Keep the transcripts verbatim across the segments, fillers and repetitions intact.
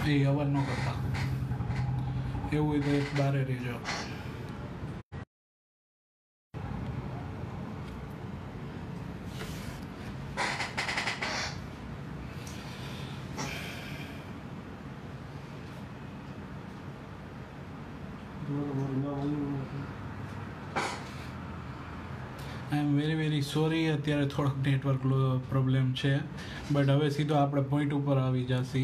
એ અવાજ ન કરતા. એવું હોય તો એક બારે રહેજો. I am very very sorry, અત્યારે થોડોક નેટવર્ક પ્રોબ્લેમ છે, બટ હવે સીધો આપણે પોઈન્ટ ઉપર આવી જશી.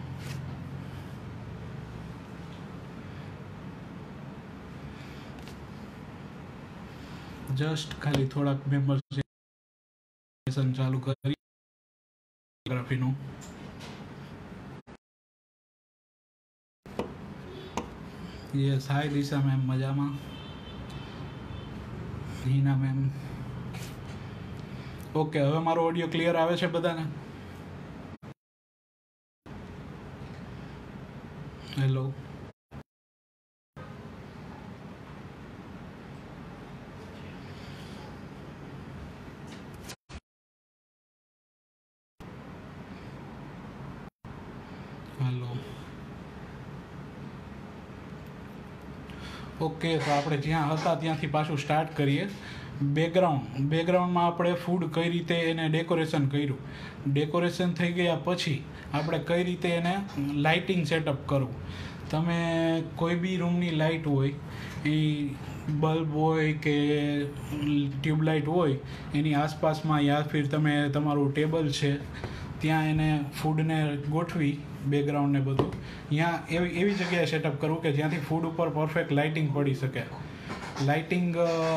જસ્ટ ખાલી થોડાક મેમ્બર્સ ચાલુ કરી ફોટોગ્રાફીનું. યસ, હાય દિશા મેમ, મજામાં? હિના મેમ. ઓકે, હવે મારો ઓડિયો ક્લિયર આવે છે બધાને? હેલો. હેલો. ઓકે, તો આપણે જ્યાં હતા ત્યાંથી પાછું સ્ટાર્ટ કરીએ. બેકગ્રાઉન્ડ બેકગ્રાઉન્ડમાં આપણે ફૂડ કઈ રીતે એને ડેકોરેશન કર્યું. ડેકોરેશન થઈ ગયા પછી આપણે કઈ રીતે એને લાઇટિંગ સેટઅપ કરવું. તમે કોઈ બી રૂમની લાઇટ હોય, એ બલ્બ હોય કે ટ્યુબલાઇટ હોય, એની આસપાસમાં યા ફિર તમે તમારું ટેબલ છે ત્યાં એને ફૂડને ગોઠવી, બેકગ્રાઉન્ડ ને બધું ત્યાં એવી એવી જગ્યાએ સેટઅપ કરવું કે જ્યાંથી ફૂડ ઉપર પરફેક્ટ લાઇટિંગ પડી શકે. લાઇટિંગ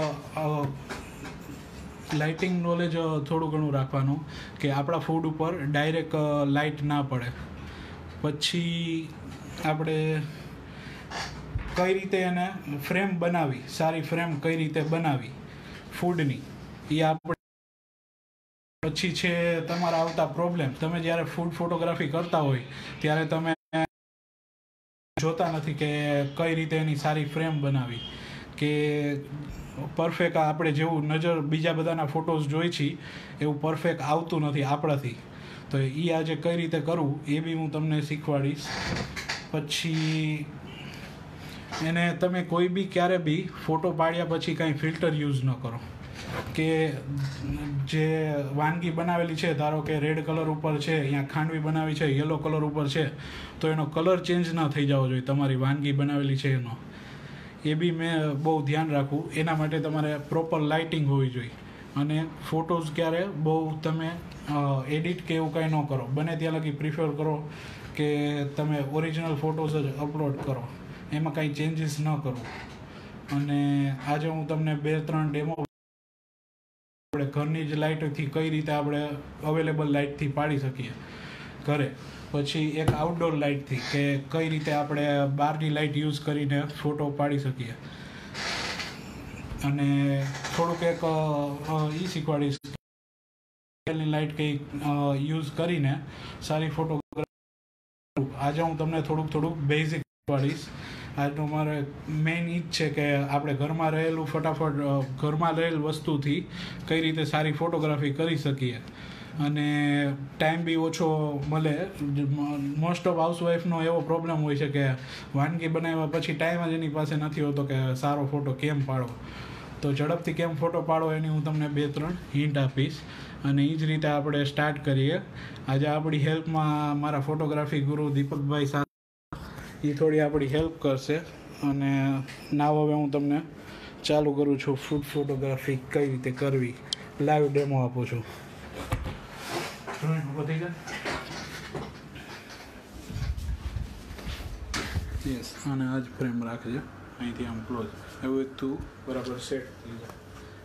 લાઇટિંગ નોલેજ થોડું ઘણું રાખવાનું કે આપણા ફૂડ ઉપર ડાયરેક્ટ લાઇટ ના પડે. પછી આપણે કઈ રીતે એને ફ્રેમ બનાવી, સારી ફ્રેમ કઈ રીતે બનાવી ફૂડની, એ આપણે. પછી છે તમારા આવતા પ્રોબ્લેમ. તમે જ્યારે ફૂડ ફોટોગ્રાફી કરતા હોય ત્યારે તમે જોતા નથી કે કઈ રીતે એની સારી ફ્રેમ બનાવી, કે પરફેક્ટ આપણે જેવું નજર બીજા બધાના ફોટોઝ જોઈ છીએ એવું પરફેક્ટ આવતું નથી આપણાથી. તો એ આજે કઈ રીતે કરવું એ બી હું તમને શીખવાડીશ. પછી એને તમે કોઈ બી ક્યારે બી ફોટો પાડ્યા પછી કાંઈ ફિલ્ટર યુઝ ન કરો. કે જે વાનગી બનાવેલી છે, ધારો કે રેડ કલર ઉપર છે, અહીંયા ખાંડવી બનાવી છે યલો કલર ઉપર છે, તો એનો કલર ચેન્જ ના થઈ જવો જોઈએ તમારી વાનગી બનાવેલી છે એનો. એ બી મેં બહુ ધ્યાન રાખવું. એના માટે તમારે પ્રોપર લાઇટિંગ હોવી જોઈએ. અને ફોટોઝ ક્યારે બહુ તમે એડિટ કે એવું કાંઈ ન કરો. બને ત્યાં લગી પ્રિફર કરો કે તમે ઓરિજિનલ ફોટોઝ જ અપલોડ કરો, એમાં કાંઈ ચેન્જીસ ન કરવું. અને આજે હું તમને બે ત્રણ ડેમો આપણે ઘરની જ લાઇટથી કઈ રીતે આપણે અવેલેબલ લાઇટથી પાડી શકીએ ઘરે. પછી એક આઉટડોર લાઇટથી કે કઈ રીતે આપણે બહારની લાઇટ યુઝ કરીને ફોટો પાડી શકીએ. અને થોડુંક એક એ શીખવાડીશ ની લાઇટ કઈ યુઝ કરીને સારી ફોટોગ્રાફી. આજે હું તમને થોડુંક થોડુંક બેઝિક શીખવાડીશ. આજનું મારે મેઇન ઈ જ છે કે આપણે ઘરમાં રહેલું ફટાફટ ઘરમાં રહેલ વસ્તુથી કઈ રીતે સારી ફોટોગ્રાફી કરી શકીએ. અને ટાઈમ બી ઓછો મળે. મોસ્ટ ઓફ હાઉસવાઈફનો એવો પ્રોબ્લેમ હોય છે કે વાનગી બનાવ્યા પછી ટાઈમ જ એની પાસે નથી હોતો કે સારો ફોટો કેમ પાડવો. તો ઝડપથી કેમ ફોટો પાડવો એની હું તમને બે ત્રણ હિન્ટ આપીશ. અને એ જ રીતે આપણે સ્ટાર્ટ કરીએ. આજે આપણી હેલ્પમાં મારા ફોટોગ્રાફી ગુરુ દીપકભાઈ સાથે એ થોડી આપણી હેલ્પ કરશે. અને નાવ હવે હું તમને ચાલુ કરું છું ફૂડ ફોટોગ્રાફી કઈ રીતે કરવી. લાઈવ ડેમો આપું છું. વધી જાય. યસ, અને આ જ ફ્રેમ રાખજે, અહીંથી આમ ક્લોઝ. એવું એક તું બરાબર સેટ થઈ જાય.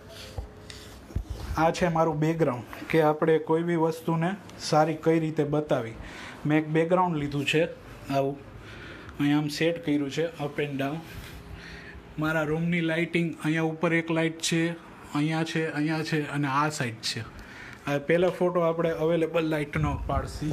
આ છે મારું બેકગ્રાઉન્ડ કે આપણે કોઈ બી વસ્તુને સારી કઈ રીતે બતાવી. મેં એક બેકગ્રાઉન્ડ લીધું છે આવું, અહીંયા આમ સેટ કર્યું છે અપ એન્ડ ડાઉન. મારા રૂમની લાઇટિંગ અહીંયા ઉપર એક લાઇટ છે, અહીંયા છે, અહીંયા છે અને આ સાઈડ છે. આ પહેલો ફોટો આપણે અવેલેબલ લાઇટનો પાડશી.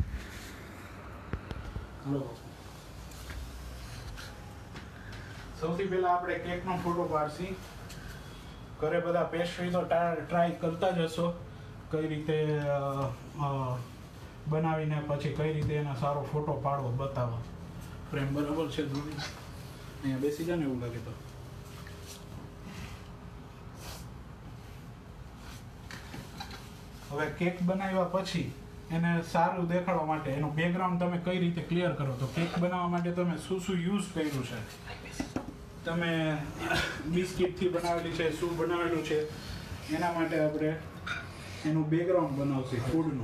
સૌથી પહેલા આપણે કેકનો ફોટો પાડશી. ઘરે બધા પેસ્ટ્રી તો ટ્રાય કરતા જ હશો કઈ રીતે બનાવીને પછી કઈ રીતે એનો સારો ફોટો પાડવો બતાવો. ફ્રેમ બરાબર છે ધ્રુવી? અહીંયા બેસી જાય ને એવું લાગે તો. હવે કેક બનાવ્યા પછી એને સારું દેખાડવા માટે એનું બેકગ્રાઉન્ડ તમે કઈ રીતે ક્લિયર કરો, તો કેક બનાવવા માટે તમે શું શું યુઝ કર્યું છે, તમે બિસ્કિટથી બનાવેલી છે, શું બનાવેલું છે, એના માટે આપણે એનું બેકગ્રાઉન્ડ બનાવશે ફૂડનું.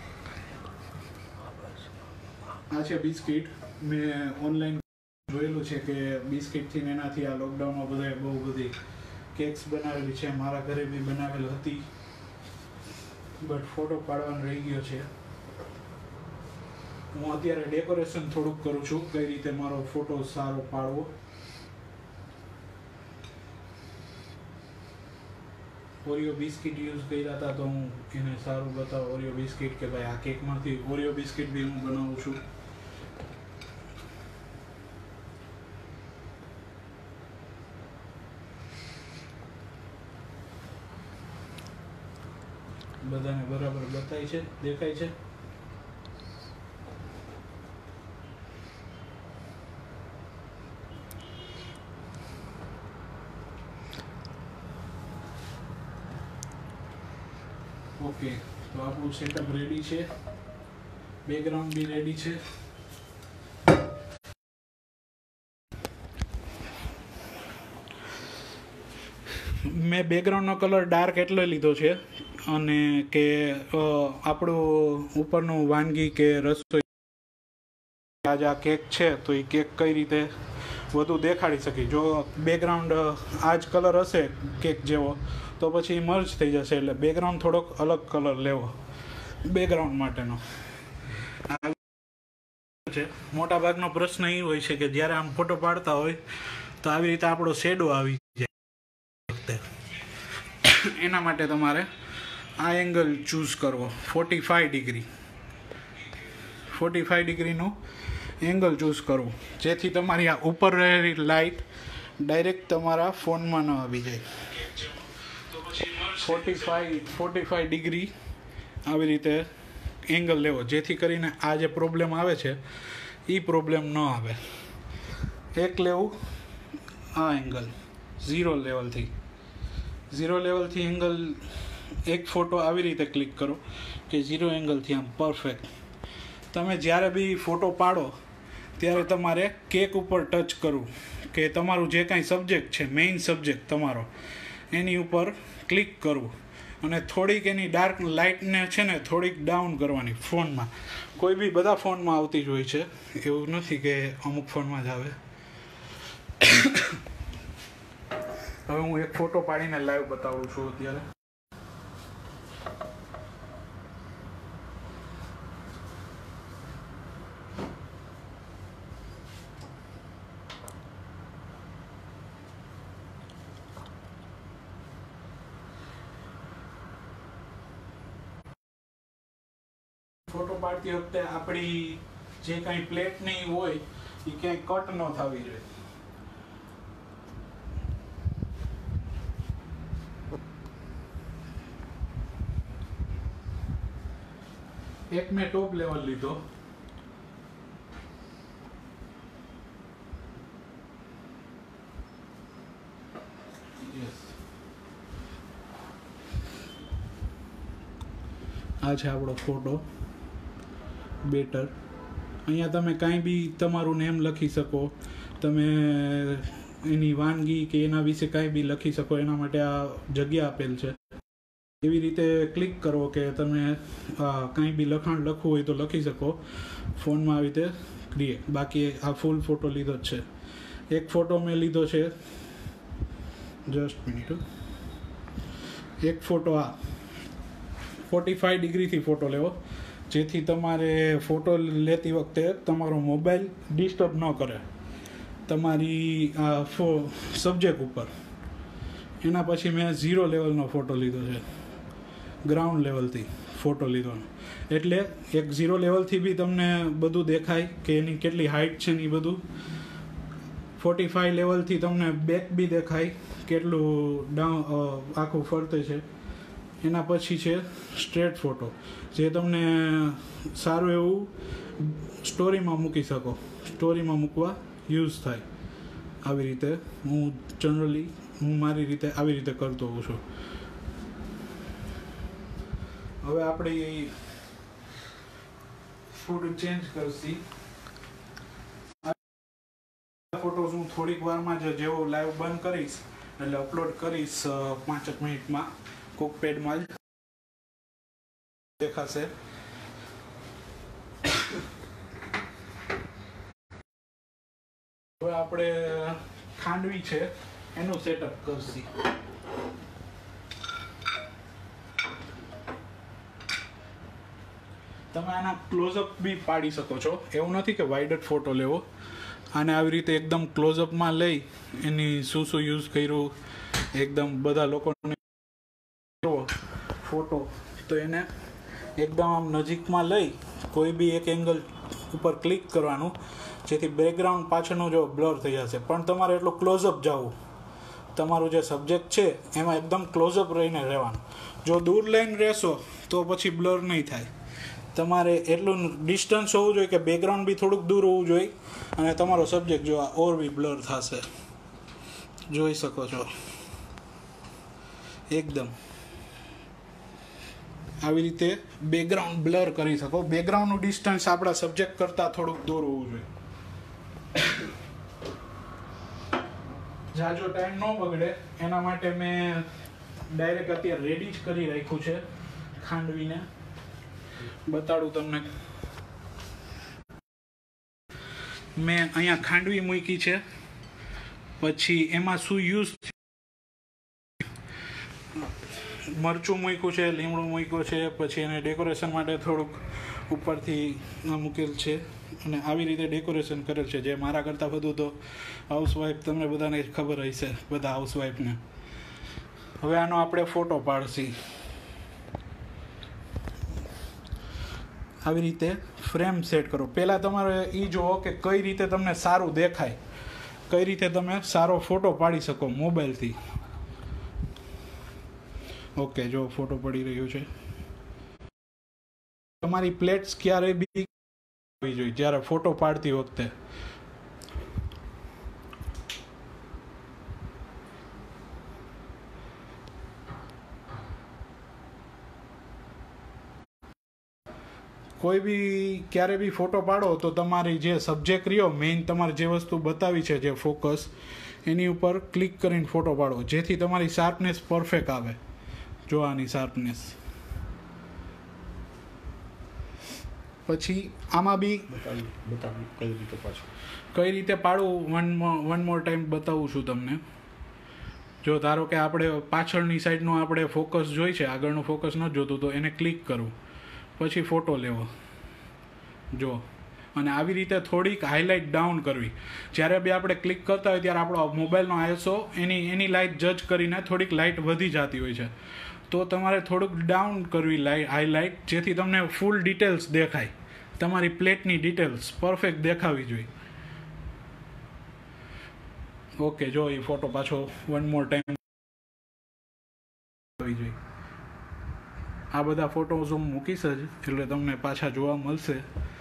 આ છે બિસ્કિટ. મેં ઓનલાઈન જોયેલું છે કે બિસ્કિટથી ને એનાથી આ લોકડાઉનમાં બધાએ બહુ બધી કેક્સ બનાવેલી છે. મારા ઘરે બી બનાવેલ હતી, બટ ફોટો પાડવાનો રહી ગયો છે. હું અત્યારે ડેકોરેશન થોડુંક કરું છું, કઈ રીતે મારો ફોટો સારો પાડવો. ઓરિયો બિસ્કિટ યુઝ કર્યા હતા તો હું એને સારું બતાવું. ઓરિયો બિસ્કિટ કે ભાઈ આ કેકમાંથી ઓરિયો બિસ્કિટ બી હું બનાવું છું. બધાને બરાબર બતાય છે, દેખાય છે? ઓકે, તો આપણું સેટઅપ રેડી છે, બેકગ્રાઉન્ડ બી રેડી છે. મેં બેકગ્રાઉન્ડનો કલર ડાર્ક એટલો લીધો છે અને કે આપણું ઉપરનું વાનગી કે રસોઈ આજે આ કેક છે તો એ કેક કઈ રીતે વધુ દેખાડી શકી. જો બેકગ્રાઉન્ડ આ જ કલર હશે કેક જેવો તો પછી મર્જ થઈ જશે, એટલે બેકગ્રાઉન્ડ થોડોક અલગ કલર લેવો બેકગ્રાઉન્ડ માટેનો. છે મોટા ભાગનો પ્રશ્ન એ હોય છે કે જ્યારે આમ ફોટો પાડતા હોય તો આવી રીતે આપણો શેડો આવી જાય. એના માટે તમારે આ એંગલ ચૂઝ કરવો, forty five degree forty five ડિગ્રીનું એંગલ ચૂઝ કરવું, જેથી તમારી આ ઉપર રહેલી લાઇટ ડાયરેક્ટ તમારા ફોનમાં ન આવી જાય. Forty five forty five degree આવી રીતે એંગલ લેવો, જેથી કરીને આ જે પ્રોબ્લેમ આવે છે એ પ્રોબ્લેમ ન આવે. એક લેવું આ એંગલ ઝીરો લેવલથી ઝીરો લેવલથી એંગલ એક ફોટો આવી રીતે ક્લિક કરો કે ઝીરો એંગલથી આમ પરફેક્ટ. તમે જ્યારે બી ફોટો પાડો ત્યારે તમારે કેક ઉપર ટચ કરવું કે તમારું જે કાંઈ સબ્જેક્ટ છે, મેઇન સબ્જેક્ટ તમારો, એની ઉપર ક્લિક કરવું અને થોડીક એની ડાર્ક લાઇટને છે ને થોડીક ડાઉન કરવાની. ફોનમાં કોઈ બી બધા ફોનમાં આવતી જ હોય છે, એવું નથી કે અમુક ફોનમાં જ આવે. હવે હું એક ફોટો પાડીને લાઈવ બતાવું છું અત્યારે. ફોટો પાડતી વખતે આપણી જે કાંઈ પ્લેટ નહીં હોય એ ક્યાંય કટ ન થવી જોઈએ. એક મેં ટોપ લેવલ લીધો. આ છે આપણો ફોટો બેટર. અહીંયા તમે કાંઈ બી તમારું નેમ લખી શકો, તમે એની વાનગી કે એના વિશે કાંઈ બી લખી શકો, એના માટે આ જગ્યા આપેલ છે. એવી રીતે ક્લિક કરો કે તમે કાંઈ બી લખાણ લખવું હોય તો લખી શકો ફોનમાં આવી રીતે ક્રિએટ. બાકી આ ફૂલ ફોટો લીધો જ છે. એક ફોટો મેં લીધો છે, જસ્ટ મિનિટ, એક ફોટો આ ફોર્ટી ફાઈવ ડિગ્રીથી ફોટો લેવો, જેથી તમારે ફોટો લેતી વખતે તમારો મોબાઈલ ડિસ્ટર્બ ન કરે તમારી આ ફો સબ્જેક્ટ ઉપર. એના પછી મેં ઝીરો લેવલનો ફોટો લીધો છે, ગ્રાઉન્ડ લેવલથી ફોટો લીધો, એટલે એક ઝીરો લેવલથી બી તમને બધું દેખાય કે એની કેટલી હાઇટ છે ને એ બધું. ફોર્ટી ફાઈવ લેવલથી તમને બેક બી દેખાય કેટલું ડાઉન આખું ફરતે છે એના પછી છે સ્ટ્રેટ ફોટો, જે તમને સારું એવું સ્ટોરીમાં મૂકી શકો, સ્ટોરીમાં મૂકવા યુઝ થાય. આવી રીતે હું જનરલી હું મારી રીતે આવી રીતે કરતો હોઉં છું. હવે આપણે એ ફોટો ચેન્જ કરશી. ફોટોઝ હું થોડીક વારમાં જ જેવો લાઈવ બંધ કરીશ એટલે અપલોડ કરીશ પાંચેક મિનિટમાં કોકપેડમાં જ દેખાશે. હવે આપણે ખાંડવી છે એનું સેટઅપ કરશી. તમે આના ક્લોઝઅપ બી પાડી શકો છો, એવું નથી કે વાઇડ જ ફોટો લેવો. આને આવી રીતે એકદમ ક્લોઝઅપમાં લઈ એની શું શું યુઝ કર્યું એકદમ બધા લોકોને ફોટો, તો એને એકદમ આમ નજીકમાં લઈ કોઈ બી એક એંગલ ઉપર ક્લિક કરવાનું, જેથી બેકગ્રાઉન્ડ પાછળનું જો બ્લર થઈ જશે. પણ તમારે એટલું ક્લોઝઅપ જવું, તમારું જે સબ્જેક્ટ છે એમાં એકદમ ક્લોઝઅપ રહીને રહેવાનું. જો દૂર લઈને રહેશો તો પછી બ્લર નહીં થાય. તમારે એટલું ડિસ્ટન્સ હોવું જોઈએ કે બેકગ્રાઉન્ડ બી થોડુંક દૂર હોવું જોઈએ અને તમારો સબ્જેક્ટ જો આ ઓર બી બ્લર થશે. જોઈ શકો છો એકદમ આવી રીતે બેકગ્રાઉન્ડ બ્લર કરી શકો. બેકગ્રાઉન્ડનું ડિસ્ટન્સ આપણા સબ્જેક્ટ કરતાં થોડુંક દૂર હોવું જોઈએ. જાજો ટાઈમ ન બગડે એના માટે મેં ડાયરેક્ટ અત્યારે રેડી જ કરી રાખ્યું છે. ખાંડવીને બતાડું તમને. મેં અહીંયા ખાંડવી મૂકી છે, પછી એમાં શું યુઝ મરચું મૂક્યું છે, લીમડું મૂક્યું છે, પછી એને ડેકોરેશન માટે થોડુંક ઉપરથી મૂકેલ છે અને આવી રીતે ડેકોરેશન કરેલ છે. જે મારા કરતાં બધું તો હાઉસવાઈફ તમને બધાને ખબર હશે, બધા હાઉસવાઈફને. હવે આનો આપણે ફોટો પાડશી. આવી રીતે ફ્રેમ સેટ કરો. પહેલાં તમારે એ જુઓ કે કઈ રીતે તમને સારું દેખાય, કઈ રીતે તમે સારો ફોટો પાડી શકો મોબાઈલથી. ઓકે, જો ફોટો પડી રહ્યો છે. તમારી પ્લેટ્સ ક્યારે બી આવી જોઈએ જ્યારે ફોટો પાડતી વખતે. કોઈ બી ક્યારે બી ફોટો પાડો તો તમારી જે સબ્જેક્ટ રહ્યો મેઇન, તમારે જે વસ્તુ બતાવી છે જે ફોકસ, એની ઉપર ક્લિક કરીને ફોટો પાડો, જેથી તમારી શાર્પનેસ પરફેક્ટ આવે. જો આની શાર્પનેસ. પછી આમાં બી કઈ રીતે પાડવું વન વન મોર ટાઈમ બતાવું છું તમને. જો ધારો કે આપણે પાછળની સાઈડનું આપણે ફોકસ જોઈ છે, આગળનું ફોકસ ન જોતું, તો એને ક્લિક કરવું, પછી ફોટો લેવો જો, અને આવી રીતે થોડીક હાઇલાઇટ ડાઉન કરવી. જ્યારે બી આપણે ક્લિક કરતા હોય ત્યારે આપણો મોબાઈલનો આઈએસઓ એની એની લાઇટ જજ કરીને થોડીક લાઇટ વધી જતી હોય છે, તો તમારે થોડુંક ડાઉન કરવી લાઇટ હાઇલાઇટ, જેથી તમને ફૂલ ડિટેલ્સ દેખાય. તમારી પ્લેટની ડિટેલ્સ પરફેક્ટ દેખાવી જોઈએ. ઓકે, જો એ ફોટો પાછો વન મોર ટાઈમ આવી જોઈએ. આ બધા ફોટોઝ હું મૂકીશ જ, એટલે તમને પાછા જોવા મળશે.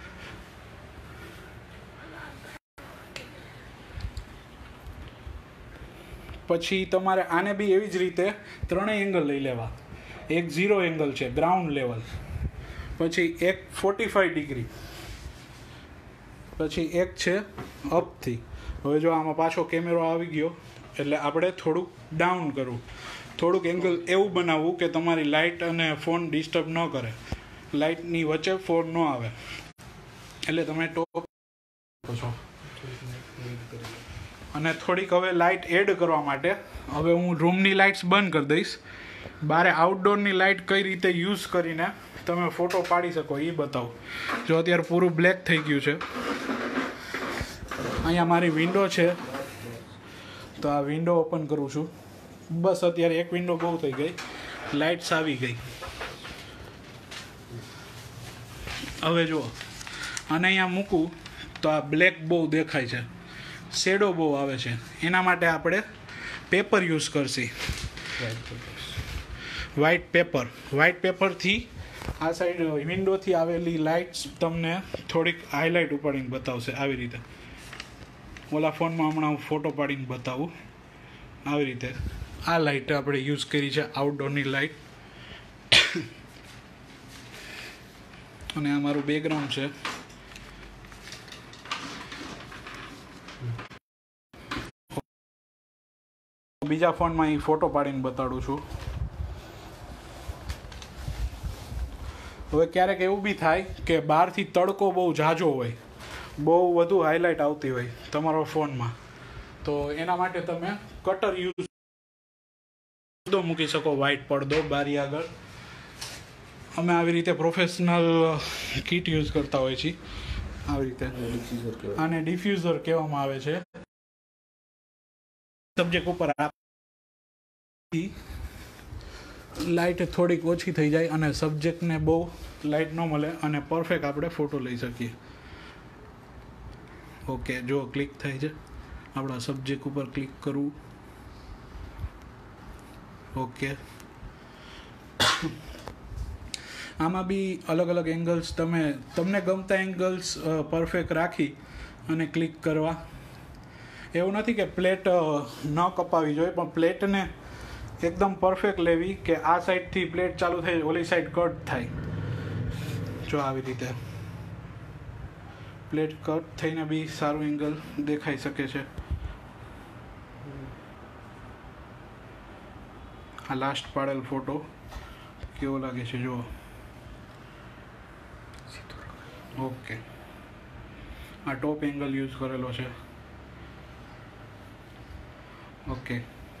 પછી તમારે આને બી એવી જ રીતે ત્રણેય એંગલ લઈ લેવા. એક ઝીરો એંગલ છે ગ્રાઉન્ડ લેવલ, પછી એક ફોર્ટી ફાઈવ ડિગ્રી, પછી એક છે અપથી. હવે જો આમાં પાછો કેમેરો આવી ગયો એટલે આપણે થોડુંક ડાઉન કરવું, થોડુંક એંગલ એવું બનાવવું કે તમારી લાઇટ અને ફોન ડિસ્ટર્બ ન કરે, લાઇટની વચ્ચે ફોન ન આવે, એટલે તમે ટોપ છો. અને થોડીક હવે લાઇટ એડ કરવા માટે હવે હું રૂમની લાઇટ્સ બંધ કરી દઈશ. બારે આઉટડોરની લાઇટ કઈ રીતે યુઝ કરીને તમે ફોટો પાડી શકો એ બતાવું. જો અત્યારે પૂરું બ્લેક થઈ ગયું છે. અહીંયા મારી વિન્ડો છે, તો આ વિન્ડો ઓપન કરું છું. બસ અત્યારે એક વિન્ડો બહુ થઈ ગઈ, લાઇટ્સ આવી ગઈ. હવે જુઓ, આને અહીંયા મૂકું તો આ બ્લેક બહુ દેખાય છે, શેડો બહુ આવે છે. એના માટે આપણે પેપર યુઝ કરશી. વ્હાઇટ પેપર વ્હાઇટ પેપરથી આ સાઈડ વિન્ડોથી આવેલી લાઇટ્સ તમને થોડીક હાઇલાઇટ ઉપાડીને બતાવશે આવી રીતે. ઓલા ફોનમાં હમણાં હું ફોટો પાડીને બતાવું. આવી રીતે આ લાઇટ આપણે યુઝ કરી છે, આઉટડોરની લાઇટ. અને આ મારું બેકગ્રાઉન્ડ છે. બીજા ફોનમાં એ ફોટો પાડીને બતાડું છું. હવે ક્યારેક એવું બી થાય કે બહારથી તડકો બહુ ઝાઝો હોય, બહુ વધુ હાઇલાઇટ આવતી હોય તમારા ફોનમાં, તો એના માટે તમે કટર યુઝ પડદો મૂકી શકો, વ્હાઇટ પડદો બારી આગળ. અમે આવી રીતે પ્રોફેશનલ કીટ યુઝ કરતા હોઈએ છીએ. આવી રીતે આને ડિફ્યુઝર કહેવામાં આવે છે. સબ્જેક્ટ ઉપર લાઇટ થોડીક ઓછી થઈ જાય અને સબ્જેક્ટને બહુ લાઇટ ન મળે અને પરફેક્ટ આપણે ફોટો લઈ શકીએ. ઓકે, જો ક્લિક થાય છે, આપણા સબ્જેક્ટ ઉપર ક્લિક કરવું. ઓકે, આમાં બી અલગ અલગ એંગલ્સ, તમે તમને ગમતા એંગલ્સ પરફેક્ટ રાખી અને ક્લિક કરવા. એવું નથી કે પ્લેટ ન કપાવી જોઈએ, પણ પ્લેટને એકદમ પરફેક્ટ લેવી કે આ સાઈડથી પ્લેટ ચાલુ થાય, ઓલી સાઈડ કટ થાય. જો આવી રીતે પ્લેટ કટ થઈને બી સારું એંગલ દેખાઈ શકે છે. આ લાસ્ટ પાડેલ ફોટો કેવો લાગે છે જુઓ. ઓકે, આ ટોપ એંગલ યુઝ કરેલો છે. ઓકે,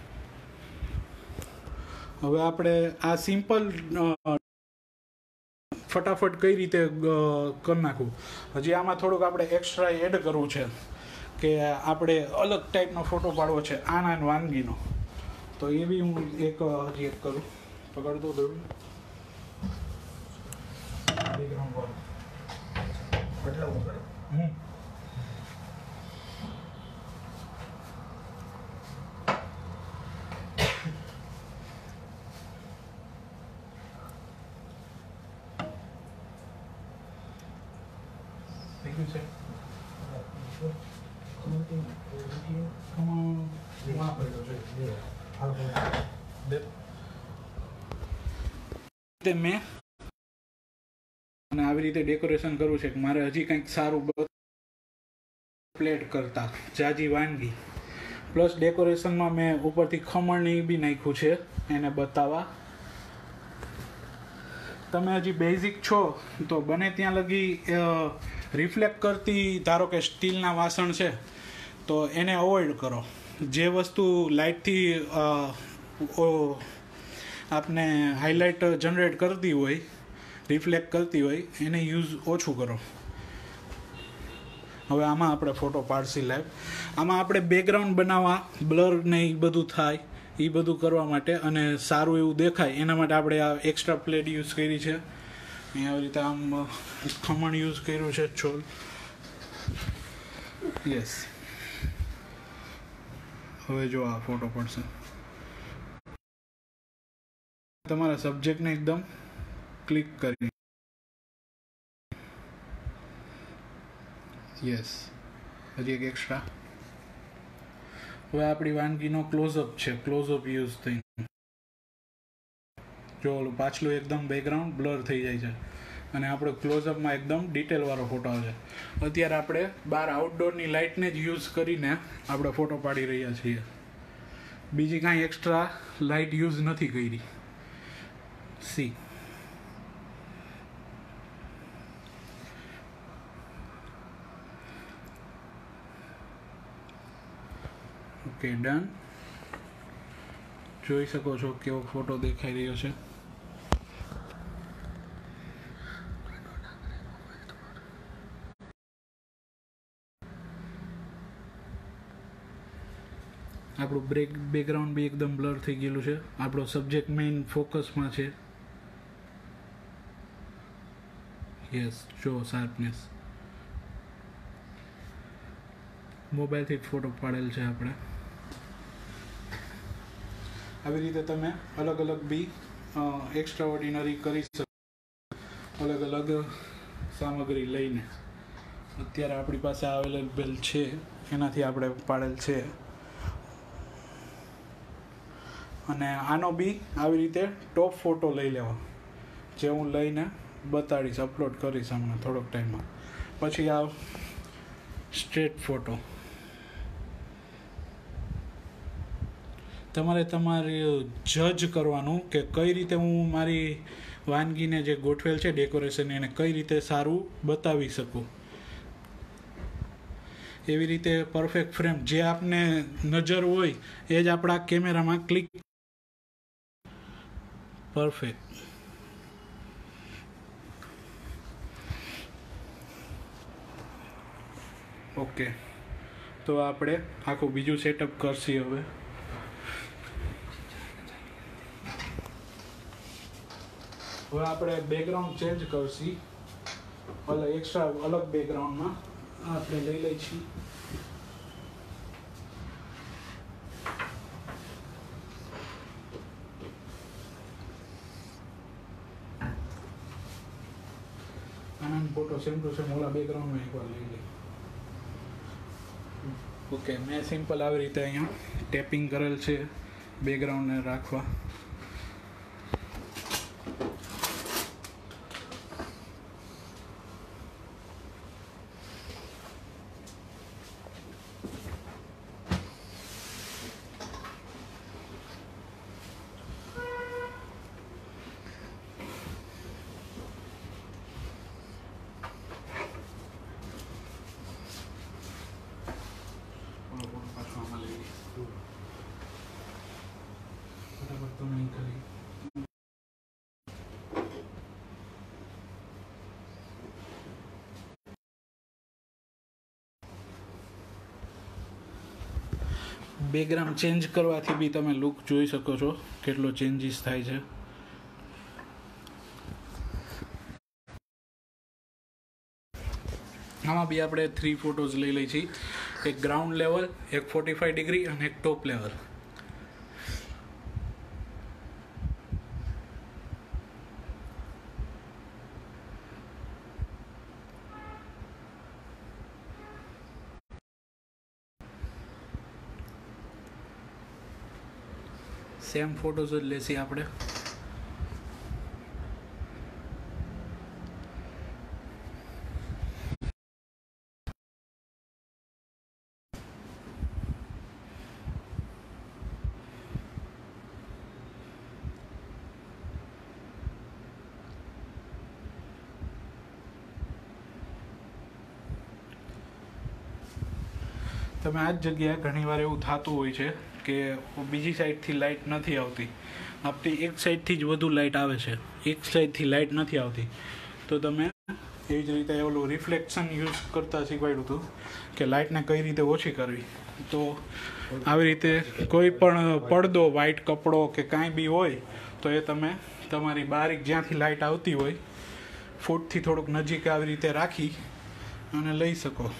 હવે આપણે આ સિમ્પલ ફટાફટ કઈ રીતે કરી નાખવું. હજી આમાં થોડુંક આપણે એક્સ્ટ્રા એડ કરવું છે કે આપણે અલગ ટાઈપનો ફોટો પાડવો છે આના વાનગીનો. તો એ બી હું એક હજી એક કરું. પકડતો દઉં. હમ મેં અને આવી રીતે ડેકોરેશન કરવું છે કે મારે હજી કંઈક સારું પ્લેટ કરતા જાજી વાનગી પ્લસ ડેકોરેશનમાં મેં ઉપરથી ખમણની બી નાખ્યું છે એને બતાવવા. તમે હજી બેઝિક છો તો બને ત્યાં લગી રિફ્લેક્ટ કરતી, ધારો કે સ્ટીલના વાસણ છે તો એને અવોઇડ કરો. જે વસ્તુ લાઇટથી આપને હાઇલાઇટ જનરેટ કરતી હોય, રિફ્લેક્ટ કરતી હોય, એને યુઝ ઓછું કરો. હવે આમાં આપણે ફોટો પાડશી લાઈવ. આમાં આપણે બેકગ્રાઉન્ડ બનાવવા, બ્લર ને એ બધું થાય, એ બધું કરવા માટે અને સારું એવું દેખાય એના માટે આપણે આ એક્સ્ટ્રા પ્લેટ યુઝ કરી છે. અહીંયા આવી રીતે આમ ખમણ યુઝ કર્યું છે, છોલ. યસ, હવે જો આ ફોટો પડશે. તમારા સબ્જેક્ટને એકદમ ક્લિક કરી. યસ, હજી એક એક્સ્ટ્રા. હવે આપણી વાનગીનો ક્લોઝઅપ છે, ક્લોઝઅપ યુઝ થઈ. જો ઓલું પાછલું એકદમ બેકગ્રાઉન્ડ બ્લર થઈ જાય છે અને આપણો ક્લોઝઅપમાં એકદમ ડિટેલવાળો ફોટો આવે છે. અત્યારે આપણે બહાર આઉટડોરની લાઇટને જ યુઝ કરીને આપણે ફોટો પાડી રહ્યા છીએ. બીજી કાંઈ એક્સ્ટ્રા લાઇટ યુઝ નથી કરી. See okay, done. જોઈ શકો છો કેવો ફોટો દેખાઈ રહ્યો છે. આપણું બ્રેક બેકગ્રાઉન્ડ બી એકદમ બ્લર થઈ ગયેલું છે. આપણો સબ્જેક્ટ મેઇન ફોકસમાં છે. યસ, જો શાર્પનેસ. મોબાઈલથી જ ફોટો પાડેલ છે આપણે. આવી રીતે તમે અલગ અલગ બી એક્સ્ટ્રા ઓર્ડિનરી કરી શકો અલગ અલગ સામગ્રી લઈને. અત્યારે આપણી પાસે અવેલેબલ છે એનાથી આપણે પાડેલ છે. અને આનો બી આવી રીતે ટોપ ફોટો લઈ લેવો, જે હું લઈને બતાડીશ, અપલોડ કરીશ હમણાં થોડોક ટાઈમમાં. પછી આ સ્ટ્રેટ ફોટો. તમારે તમારે જજ કરવાનું કે કઈ રીતે હું મારી વાનગીને જે ગોઠવેલ છે ડેકોરેશન એને કઈ રીતે સારું બતાવી શકું. એવી રીતે પરફેક્ટ ફ્રેમ જે આપને નજર હોય એ જ આપણા કેમેરામાં ક્લિક પરફેક્ટ. ઓકે, તો આપણે આખું બીજું સેટઅપ કરશી. હવે હવે આપણે બેકગ્રાઉન્ડ ચેન્જ કરશી. અલગ એક્સ્ટ્રા અલગ બેકગ્રાઉન્ડમાં આપણે લઈ લઈ છીએ. આનંદ ફોટો સેમ ટુ સેમ ઓલા બેકગ્રાઉન્ડમાં એકવાર લઈ લઈએ. ઓકે, મેં સિમ્પલ આવી રીતે અહીંયા ટેપિંગ કરેલ છે બેકગ્રાઉન્ડને રાખવા. બરાબર તો નહીં કરી. બેકગ્રાઉન્ડ ચેન્જ કરવાથી બી તમે લુક જોઈ શકો છો કેટલો ચેન્જીસ થાય છે. આમાં બી આપણે થ્રી ફોટોઝ લઈ લઈ છીએ. એક ગ્રાઉન્ડ લેવલ, એક ફોર્ટી ફાઈવ ડિગ્રી અને એક ટોપ લેવલ. સેમ ફોટોઝ જ લેશી આપણે. તમે આ જ જગ્યાએ ઘણીવાર એવું થતું હોય છે કે બીજી સાઈડથી લાઇટ નથી આવતી, આપણી એક સાઈડથી જ વધુ લાઇટ આવે છે, એક સાઈડથી લાઇટ નથી આવતી. તો તમે એવી જ રીતે ઓલું રિફ્લેક્શન યુઝ કરતાં શીખવાડ્યું હતું કે લાઇટને કઈ રીતે ઓછી કરવી. તો આવી રીતે કોઈ પણ પડદો, વ્હાઇટ કપડો કે કાંઈ બી હોય તો એ તમે તમારી બારીક જ્યાંથી લાઇટ આવતી હોય ફૂટથી થોડુંક નજીક આવી રીતે રાખી અને લઈ શકો.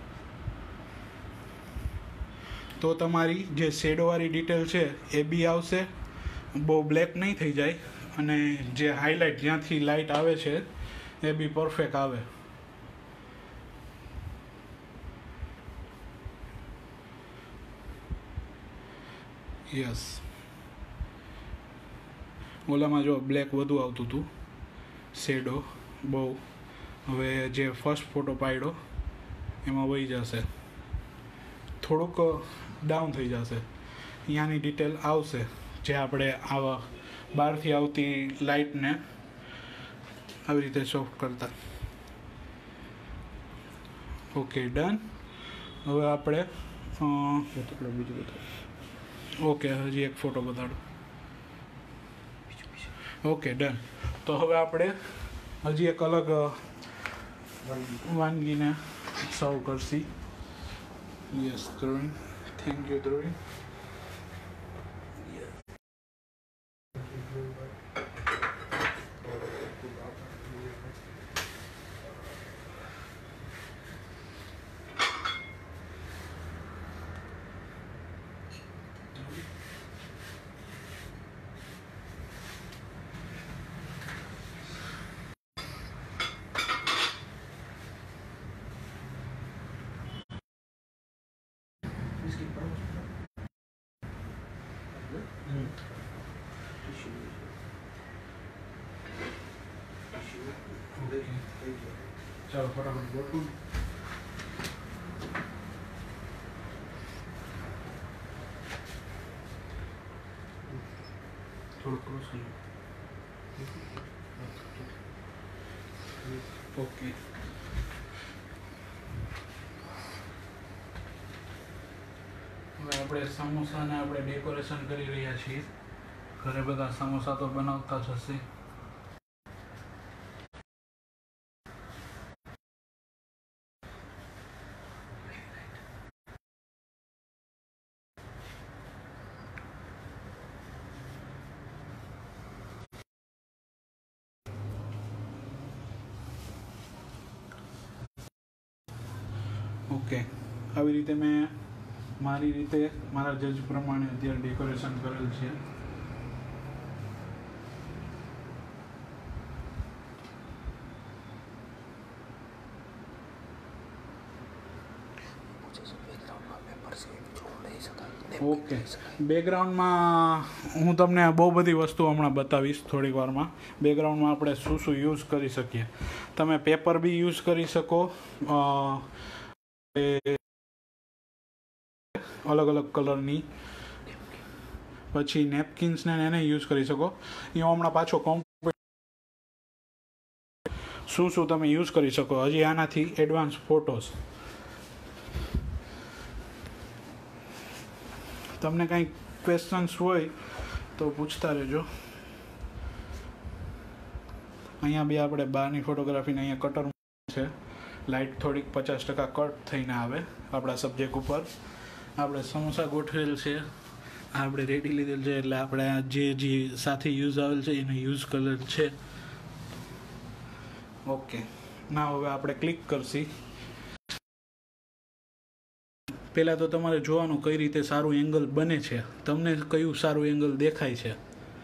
તો તમારી જે શેડોવાળી ડિટેલ છે એ બી આવશે, બહુ બ્લેક નહીં થઈ જાય, અને જે હાઇલાઇટ જ્યાંથી લાઇટ આવે છે એ બી પરફેક્ટ આવે. યસ, ઓલામાં જો બ્લેક વધુ આવતું હતું, શેડો બહુ. હવે જે ફર્સ્ટ ફોટો પાડ્યો એમાં વહી જશે, થોડુંક ડાઉન થઈ જશે. અહીંયાની ડિટેલ આવશે જે આપણે આવા બહારથી આવતી લાઇટને આવી રીતે સોફ્ટ કરતા. Okay, done. હવે આપણે ઓકે હજી એક ફોટો બતાડો. Okay, done. તો હવે આપણે હજી એક અલગ વાનગીને સર્વ કરશી. Yes, Dhruvi. Thank you, Dhruvi. ચાલો ફટાફટ ગોઠવું. થોડું ક્રોસ કર્યું. ઓકે. હવે આપણે સમોસાને આપણે ડેકોરેશન કરી રહ્યા છીએ. ઘરે બધા સમોસા તો બનાવતા જ હશે. ઓકે, આવી રીતે મેં મારી રીતે મારા જજ પ્રમાણે અત્યારે ડેકોરેશન કરેલ છે. ઓકે, બેકગ્રાઉન્ડમાં હું તમને બહુ બધી વસ્તુ હમણાં બતાવીશ થોડીક વારમાં. બેકગ્રાઉન્ડમાં આપણે શું શું યુઝ કરી શકીએ. તમે પેપર બી યુઝ કરી શકો, અલગ અલગ કલરની, પછી નેપકિન્સને એને યુઝ કરી શકો. અહીંયા હમણાં પાછો કોમ્પ્યુટર શું શું તમે યુઝ કરી શકો હજી આનાથી એડવાન્સ ફોટોસ. તમને કંઈ ક્વેશ્ચન્સ હોય તો પૂછતા રહેજો. અહીંયા બી આપણે બહારની ફોટોગ્રાફીને અહીંયા કટર છે. લાઇટ થોડીક પચાસ ટકા કટ થઈને આવે આપણા સબ્જેક્ટ ઉપર. આપણે સમોસા ગોઠવેલ છે, આપણે રેડી લીધેલ છે, એટલે આપણે જે જે સાથે યુઝ આવેલ છે એને યુઝ કરેલ છે. ઓકે, ના હવે આપણે ક્લિક કરશી. પહેલાં તો તમારે જોવાનું કઈ રીતે સારું એંગલ બને છે, તમને કયું સારું એંગલ દેખાય છે.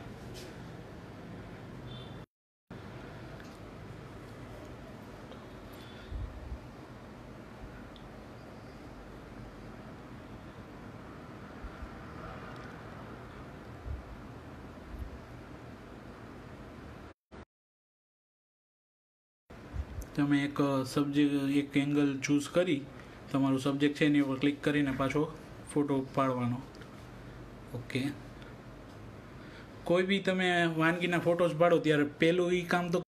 તમે એક સબ્જેક્ટ એક એંગલ ચૂઝ કરી તમારું સબ્જેક્ટ છે એની ઉપર ક્લિક કરીને પાછો ફોટો પાડવાનો. ઓકે, કોઈ બી તમે વાનગીના ફોટોસ પાડો ત્યારે પહેલું એ કામ તો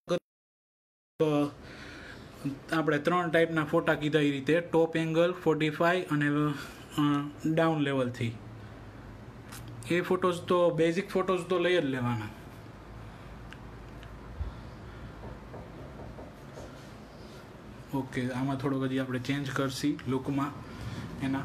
આપણે ત્રણ ટાઈપના ફોટા કીધા એ રીતે, ટોપ એંગલ, ફોર્ટી ફાઈવ અને ડાઉન લેવલથી. એ ફોટોસ તો બેઝિક ફોટોસ તો લઈ જ લેવાના. ઓકે, આમાં થોડુંક હજી આપણે ચેન્જ કરશી લુકમાં એના.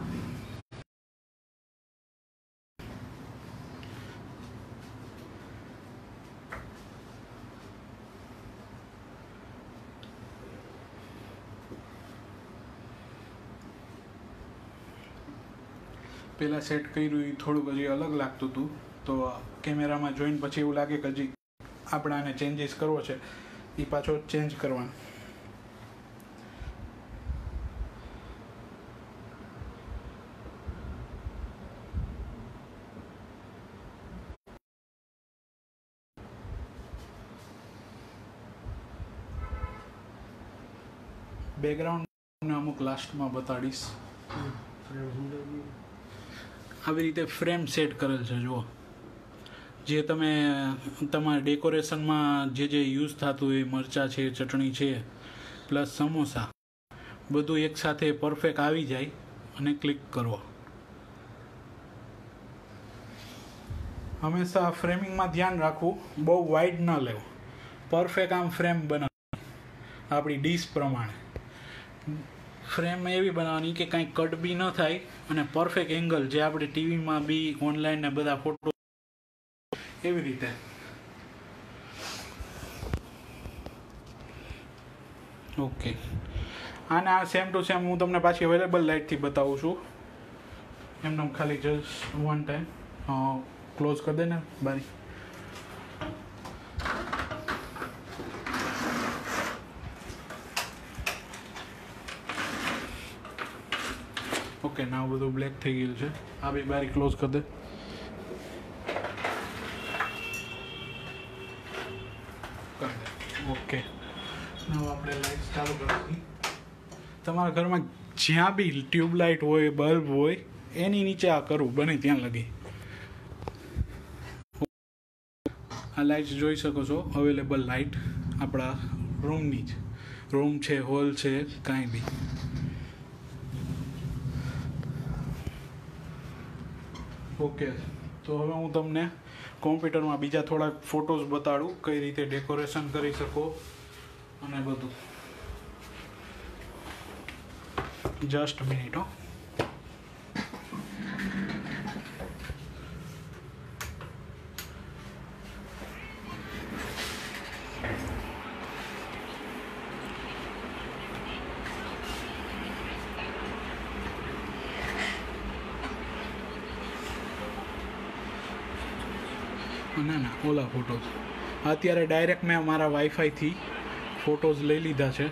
પહેલાં સેટ કર્યું એ થોડુંક હજી અલગ લાગતું હતું, તો કેમેરામાં જોઈને પછી એવું લાગે કે હજી આપણે આને ચેન્જીસ કરવો છે, એ પાછો ચેન્જ કરવાનો. બેકગ્રાઉન્ડ અમુક લાસ્ટમાં બતાડીશ. આવી રીતે ફ્રેમ સેટ કરેલ છે. જુઓ, જે તમે તમારા ડેકોરેશનમાં જે જે યુઝ થતું હોય, મરચાં છે, ચટણી છે, પ્લસ સમોસા, બધું એકસાથે પરફેક્ટ આવી જાય અને ક્લિક કરો. હંમેશા ફ્રેમિંગમાં ધ્યાન રાખવું, બહુ વાઇડ ન લેવું, પરફેક્ટ આમ ફ્રેમ બનાવવાની આપણી ડીશ પ્રમાણે. ફ્રેમ એવી બનાવવાની કે કાંઈ કટ બી ન થાય અને પરફેક્ટ એંગલ, જે આપણે ટીવીમાં બી ઓનલાઈન ને બધા ફોટો એવી રીતે. ઓકે, આને આ સેમ ટુ સેમ હું તમને પાછી અવેલેબલ લાઇટથી બતાવું છું. એમને ખાલી જસ્ટ વન ટાઈમ ક્લોઝ કરી દે ને બારી. ઓકે ના બધું બ્લેક થઈ ગયું છે. આ બી બારી ક્લોઝ કરી દે. ઓકે હવે આપણે લાઇટ ચાલુ કરીશું. તમારા ઘરમાં જ્યાં બી ટ્યુબલાઇટ હોય, બલ્બ હોય, એની નીચે આ કરવું બને ત્યાં લગી. આ લાઇટ જોઈ શકો છો, અવેલેબલ લાઇટ આપણા રૂમની જ. રૂમ છે, હોલ છે, કાંઈ બી. ઓકે તો હવે હું તમને કોમ્પ્યુટરમાં બીજા થોડાક ફોટોઝ બતાડું કઈ રીતે ડેકોરેશન કરી શકો અને બધું. જસ્ટ મિનિટ હો. ના ના ઓલા ફોટોઝ અત્યારે ડાયરેક્ટ મેં મારા વાઈફાઈથી ફોટોઝ લઈ લીધા છે.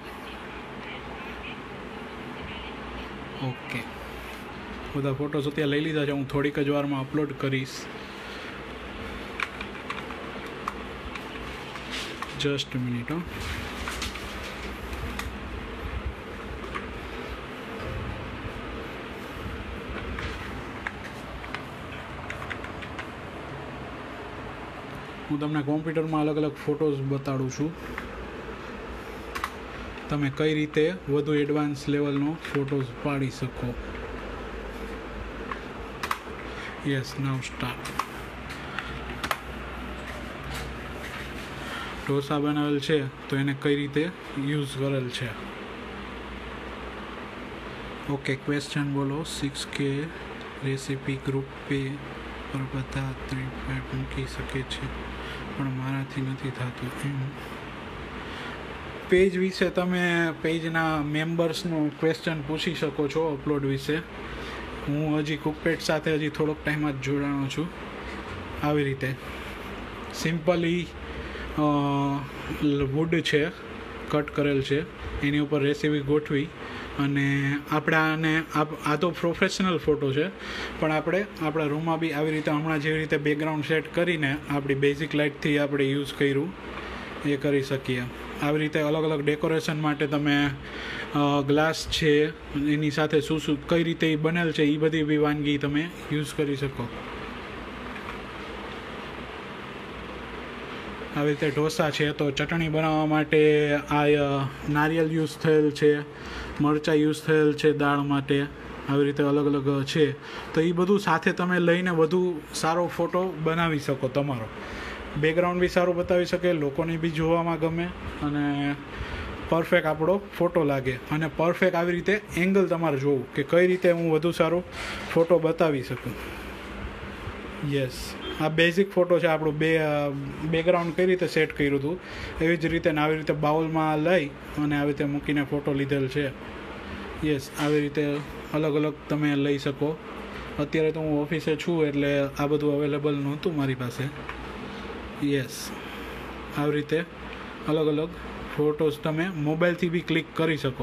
ઓકે બધા ફોટોઝ અત્યારે લઈ લીધા છે. હું થોડીક જ વારમાં અપલોડ કરીશ. જસ્ટ મિનિટ હો. હું તમને કોમ્પ્યુટરમાં અલગ અલગ ફોટોઝ બતાડું છું. તમે કઈ રીતે વધુ એડવાન્સ લેવલનો ફોટોઝ પાડી શકો. યસ નાઉ સ્ટાર્ટ. ઢોસા બનાવેલ છે તો એને કઈ રીતે યુઝ કરેલ છે. ઓકે ક્વેશ્ચન બોલો. સિક્સ કે રેસીપી ગ્રુપ પે પર બધા થ્રી ફાઈવ મૂકી શકે છે પણ મારાથી નથી થતું. એમ પેજ વિશે તમે પેજના મેમ્બર્સનો ક્વેશ્ચન પૂછી શકો છો અપલોડ વિશે. હું હજી કુકપેટ સાથે હજી થોડોક ટાઈમ જ જોડાણો છું. આવી રીતે સિમ્પલી વુડ છે કટ કરેલ છે, એની ઉપર રેસીપી ગોઠવી અને આપણાને આ તો પ્રોફેશનલ ફોટો છે પણ આપણે આપણા રૂમમાં બી આવી રીતે હમણાં જેવી રીતે બેકગ્રાઉન્ડ સેટ કરીને આપણી બેઝિક લાઇટથી આપણે યુઝ કર્યું એ કરી શકીએ. આવી રીતે અલગ અલગ ડેકોરેશન માટે તમે ગ્લાસ છે એની સાથે શું શું કઈ રીતે એ બનેલ છે એ બધી બી વાનગી તમે યુઝ કરી શકો. આવી રીતે ઢોસા છે તો ચટણી બનાવવા માટે આ નારિયેળ યુઝ થયેલ છે, મરચાં યુઝ થયેલ છે દાળ માટે. આવી રીતે અલગ અલગ છે તો એ બધું સાથે તમે લઈને વધુ સારો ફોટો બનાવી શકો. તમારો બેકગ્રાઉન્ડ બી સારું બતાવી શકે, લોકોને બી જોવામાં ગમે અને પરફેક્ટ આપણો ફોટો લાગે. અને પરફેક્ટ આવી રીતે એંગલ તમારે જોવું કે કઈ રીતે હું વધુ સારો ફોટો બતાવી શકું. યસ આ બેઝિક ફોટો છે આપણું. બે બેકગ્રાઉન્ડ કઈ રીતે સેટ કર્યું હતું એવી જ રીતે ને આવી રીતે બાઉલમાં લઈ અને આવી રીતે મૂકીને ફોટો લીધેલ છે. યસ આવી રીતે અલગ અલગ તમે લઈ શકો. અત્યારે તો હું ઓફિસે છું એટલે આ બધું અવેલેબલ નહોતું મારી પાસે. યસ આવી રીતે અલગ અલગ ફોટોઝ તમે મોબાઈલથી બી ક્લિક કરી શકો.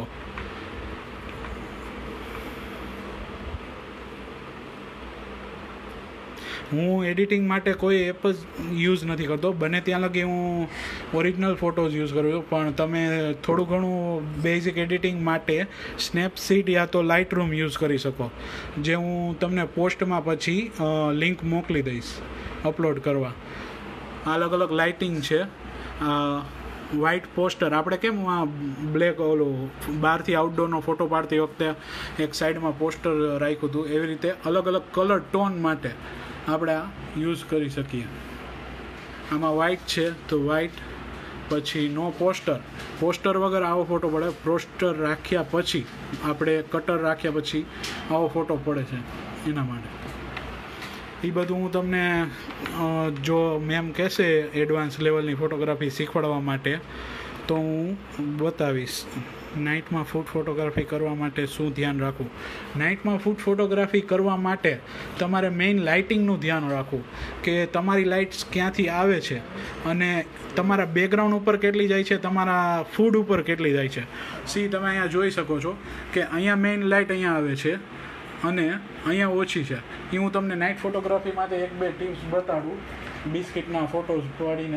હું એડિટિંગ માટે કોઈ એપ જ યુઝ નથી કરતો. બને ત્યાં લગી હું ઓરિજિનલ ફોટોઝ યુઝ કરું છું પણ તમે થોડું ઘણું બેઝિક એડિટિંગ માટે સ્નેપસીડ યા તો લાઇટ રૂમ યુઝ કરી શકો, જે હું તમને પોસ્ટમાં પછી લિંક મોકલી દઈશ અપલોડ કરવા. અલગ અલગ લાઇટિંગ છે. વ્હાઇટ પોસ્ટર આપણે કેમ આ બ્લેક ઓલું બહારથી આઉટડોરનો ફોટો પાડતી વખતે એક સાઈડમાં પોસ્ટર રાખ્યું હતું, એવી રીતે અલગ અલગ કલર ટોન માટે આપણે આ યુઝ કરી શકીએ. આમાં વ્હાઇટ છે તો વ્હાઇટ, પછી નો પોસ્ટર, પોસ્ટર વગર આવો ફોટો પડે. પોસ્ટર રાખ્યા પછી આપણે કટર રાખ્યા પછી આવો ફોટો પડે છે. એના માટે એ બધું હું તમને જો મેમ કહેશે એડવાન્સ લેવલની ફોટોગ્રાફી શીખવાડવા માટે તો હું બતાવીશ. નાઇટમાં ફૂડ ફોટોગ્રાફી કરવા માટે શું ધ્યાન રાખવું. નાઇટમાં ફૂડ ફોટોગ્રાફી કરવા માટે તમારે મેઇન લાઇટિંગનું ધ્યાન રાખવું કે તમારી લાઇટ્સ ક્યાંથી આવે છે અને તમારા બેકગ્રાઉન્ડ ઉપર કેટલી જાય છે, તમારા ફૂડ ઉપર કેટલી જાય છે. સી તમે અહીંયા જોઈ શકો છો કે અહીંયા મેઇન લાઇટ અહીંયા આવે છે અને અહીંયા ઓછી છે. એ હું તમને નાઇટ ફોટોગ્રાફી માટે એક બે ટિપ્સ બતાડું. બિસ્કિટના ફોટોઝ પાડીને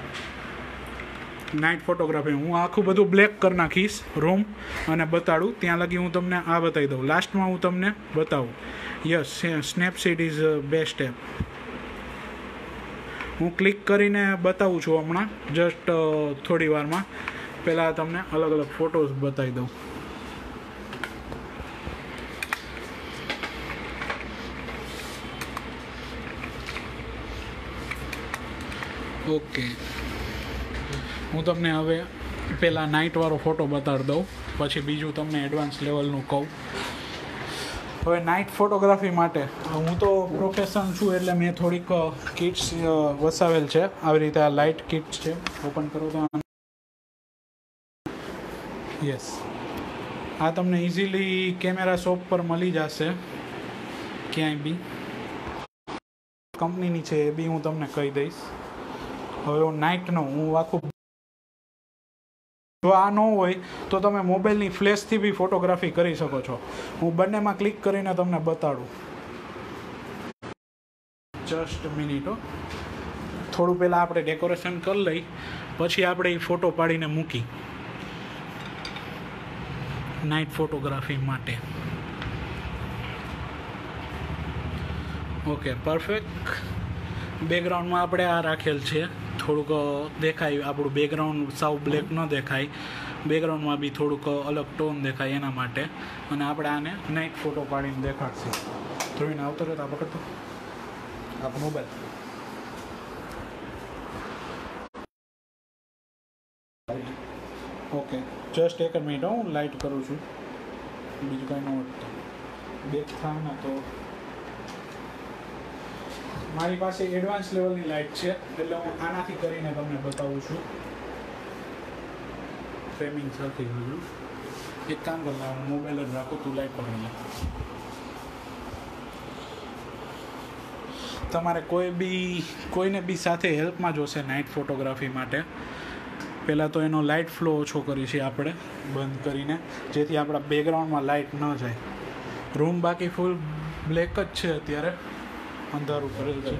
નાઇટ ફોટોગ્રાફી હું આખું બધું બ્લેક કરી નાખીશ રૂમ અને બતાડું. ત્યાં લગી હું તમને આ બતાવી દઉં. લાસ્ટમાં હું તમને બતાવું. Yes, Snapseed is best app. હું ક્લિક કરીને બતાવું છું હમણાં, જસ્ટ થોડી વારમાં. પહેલાં તમને અલગ અલગ ફોટોઝ બતાવી દઉં. ઓકે, હું તમને હવે પહેલાં નાઇટવાળો ફોટો બતાડી દઉં, પછી બીજું તમને એડવાન્સ લેવલનું કહું. હવે નાઇટ ફોટોગ્રાફી માટે હું તો પ્રોફેશનલ છું એટલે મેં થોડીક કિટ્સ વસાવેલ છે. આવી રીતે આ લાઇટ કિટ્સ છે. ઓપન કરો તો યસ, આ તમને ઇઝીલી કેમેરા શોપ પર મળી જશે ક્યાંય બી. કંપનીની છે એ બી હું તમને કહી દઈશ. હવે હું નાઇટનો હું આખું, જો આ ન હોય તો તમે મોબાઈલની ફ્લેશથી બી ફોટોગ્રાફી કરી શકો છો. હું બંનેમાં ક્લિક કરીને તમને બતાડું. Just minute. થોડું પહેલાં આપણે ડેકોરેશન કરી લઈ, પછી આપણે એ ફોટો પાડીને મૂકી નાઇટ ફોટોગ્રાફી માટે. Okay, perfect. બેકગ્રાઉન્ડમાં આપણે આ રાખેલ છે. થોડુંક દેખાય, આપણું બેકગ્રાઉન્ડ સાવ બ્લેક ન દેખાય, બેકગ્રાઉન્ડમાં બી થોડુંક અલગ ટોન દેખાય એના માટે. અને આપણે આને નાઇટ ફોટો પાડીને દેખાડશે. ધોઈને આવતો રહે તો આ પકડતો આપણો મોબાઈલ. ઓકે, જસ્ટ એક જ મિનિટ, હું લાઇટ કરું છું. બીજું કાંઈ ન વધતું. બેક થાય ને તો મારી પાસે એડવાન્સ લેવલની લાઇટ છે, એટલે હું આનાથી કરીને તમને બતાવું છું. ફ્રેમિંગ સરખી ગયું. એક કામ કરલા, હું મોબાઈલ જ રાખું, તું લાઇટ પકડી લે. તમારે કોઈ બી કોઈને બી સાથે હેલ્પમાં જોશે નાઇટ ફોટોગ્રાફી માટે. પહેલાં તો એનો લાઇટ ફ્લો ઓછો કરીશું આપણે બંધ કરીને, જેથી આપણા બેકગ્રાઉન્ડમાં લાઇટ ન જાય. રૂમ બાકી ફૂલ બ્લેક જ છે અત્યારે, અંધારું કરેલ છે.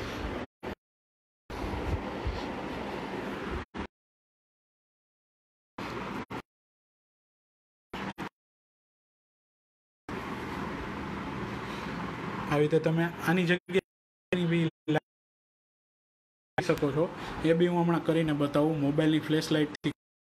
આવી રીતે તમે આની જગ્યાએ બી શકો છો. એ બી હું હમણાં કરીને બતાવું મોબાઈલની ફ્લેશ લાઇટથી.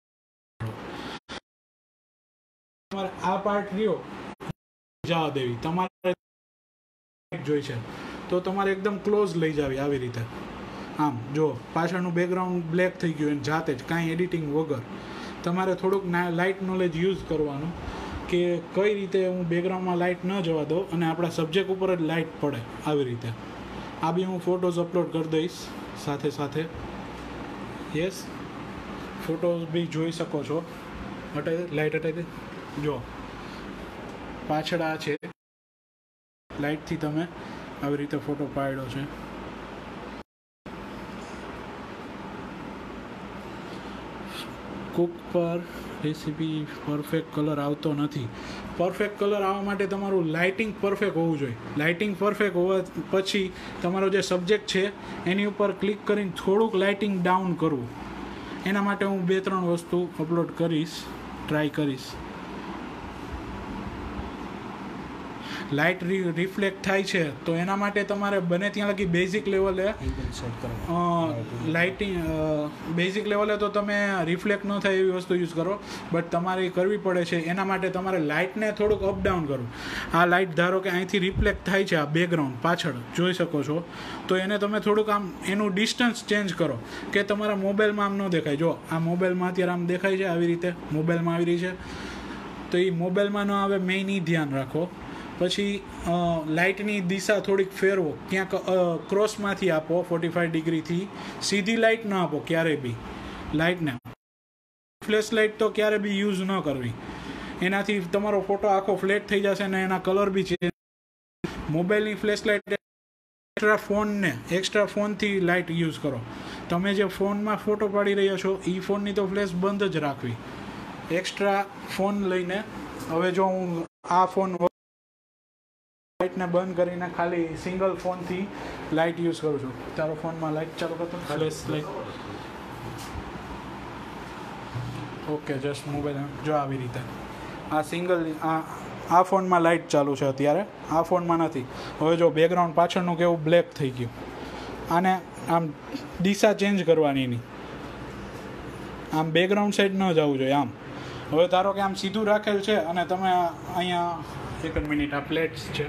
તમારે આ પાર્ટ રહ્યો જવા દેવી. તમારે જોઈ છે તો તમારે એકદમ ક્લોઝ લઈ જાવી આવી રીતે. આમ જો પાછળનું બેકગ્રાઉન્ડ બ્લેક થઈ ગયું એને જાતે જ, કાંઈ એડિટિંગ વગર. તમારે થોડુંક લાઇટ નોલેજ યુઝ કરવાનું કે કઈ રીતે હું બેકગ્રાઉન્ડમાં લાઇટ ન જવા દઉં અને આપણા સબ્જેક્ટ ઉપર જ લાઇટ પડે આવી રીતે. આ બી હું ફોટોઝ અપલોડ કરી દઈશ સાથે સાથે. યસ, ફોટોઝ બી જોઈ શકો છો. હટાવી દે, લાઇટ હટાવી દે. જો પાછળ આ છે, લાઇટથી તમે આવી રીતે ફોટો પાડ્યો છે. કુક પર રેસીપી પરફેક્ટ કલર આવતો નથી. પરફેક્ટ કલર આવવા માટે તમારું લાઇટિંગ પરફેક્ટ હોવું જોઈએ. લાઇટિંગ પરફેક્ટ હોવા પછી તમારો જે સબ્જેક્ટ છે એની ઉપર ક્લિક કરીને થોડુંક લાઇટિંગ ડાઉન કરવું. એના માટે હું બે ત્રણ વસ્તુ અપલોડ કરીશ, ટ્રાય કરીશ. લાઇટ રિફ્લેક્ટ થાય છે તો એના માટે તમારે બને ત્યાં લગી બેઝિક લેવલે લાઇટિંગ બેઝિક લેવલે તો તમે રિફ્લેક્ટ ન થાય એવી વસ્તુ યુઝ કરો, બટ તમારે કરવી પડે છે. એના માટે તમારે લાઇટને થોડુંક અપડાઉન કરવું. આ લાઇટ ધારો કે અહીંથી રિફ્લેક્ટ થાય છે, આ બેકગ્રાઉન્ડ પાછળ જોઈ શકો છો, તો એને તમે થોડુંક આમ એનું ડિસ્ટન્સ ચેન્જ કરો કે તમારા મોબાઈલમાં આમ ન દેખાય. જો આ મોબાઈલમાં અત્યારે આમ દેખાય છે, આવી રીતે મોબાઈલમાં આવી રહી છે, તો એ મોબાઈલમાં ન આવે, મેઇન એ ધ્યાન રાખો. પછી લાઇટની દિશા થોડીક ફેરવો, ક્યાંક ક્રોસમાંથી આપો ફોર્ટી ફાઈવ ડિગ્રીથી. સીધી લાઇટ ન આપો ક્યારેય બી. લાઇટને ફ્લેશ લાઇટ તો ક્યારે બી યુઝ ન કરવી, એનાથી તમારો ફોટો આખો ફ્લેટ થઈ જશે ને એના કલર બી ચેન્જ. મોબાઈલની ફ્લેશ લાઇટ એક્સ્ટ્રા ફોનને એક્સ્ટ્રા ફોનથી લાઇટ યુઝ કરો. તમે જે ફોનમાં ફોટો પાડી રહ્યા છો એ ફોનની તો ફ્લેશ બંધ જ રાખવી. એક્સ્ટ્રા ફોન લઈને, હવે જો હું આ ફોન લાઇટને બંધ કરીને ખાલી સિંગલ ફોનથી લાઇટ યુઝ કરું છું. તારો ફોનમાં લાઇટ ચાલુ કરતો flash light. Okay, just mobile જો આવી રીતે આ સિંગલ આ આ ફોનમાં લાઇટ ચાલુ છે અત્યારે, આ ફોનમાં નથી. હવે જો બેકગ્રાઉન્ડ પાછળનું કેવું બ્લેક થઈ ગયું. આને આમ દિશા ચેન્જ કરવાની નહીં, આમ બેકગ્રાઉન્ડ સાઈડ ન જવું જોઈએ આમ. હવે ધારો કે આમ સીધું રાખેલ છે અને તમે અહીંયા એક જ મિનિટ, આ પ્લેટ્સ છે.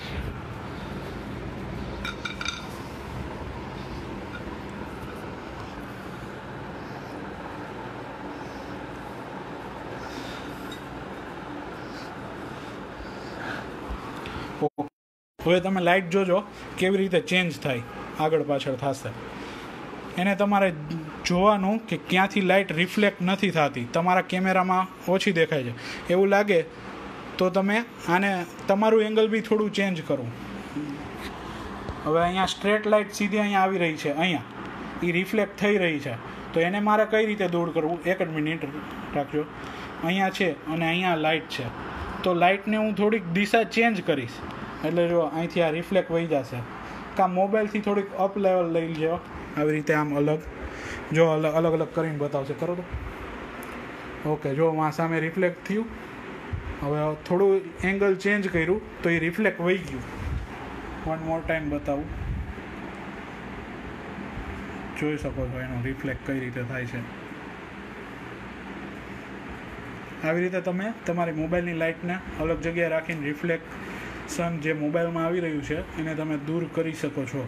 હવે તમે લાઇટ જોજો કેવી રીતે ચેન્જ થાય, આગળ પાછળ થશે. એને તમારે જોવાનું કે ક્યાંથી લાઇટ રિફ્લેક્ટ નથી થતી, તમારા કેમેરામાં ઓછી દેખાય છે એવું લાગે તો તમે આને તમારું એંગલ બી થોડું ચેન્જ કરો. હવે અહીંયા સ્ટ્રેટ લાઇટ સીધી અહીંયા આવી રહી છે, અહીંયા એ રિફ્લેક્ટ થઈ રહી છે, તો એને મારે કઈ રીતે દૂર કરવું? એક જ મિનિટ રાખજો. અહીંયા છે અને અહીંયા લાઇટ છે, તો લાઇટને હું થોડીક દિશા ચેન્જ કરીશ એટલે જો અહીંથી આ રિફ્લેક્ટ વહી જશે. કાં મોબાઈલથી થોડીક અપ લેવલ લઈ લેજો, આવી રીતે આમ અલગ જો અલગ અલગ અલગ કરીને બતાવશે. કરો તો ઓકે, જો આ સામે રિફ્લેક્ટ થયું. હવે થોડું એંગલ ચેન્જ કર્યું તો એ રિફ્લેક્ટ વહી ગયું. વન મોર ટાઈમ બતાવું, જોઈ શકો છો એનો રિફ્લેક્ટ કઈ રીતે થાય છે. આવી રીતે તમે તમારી મોબાઈલની લાઇટને અલગ જગ્યાએ રાખીને રિફ્લેક્શન જે મોબાઈલમાં આવી રહ્યું છે એને તમે દૂર કરી શકો છો.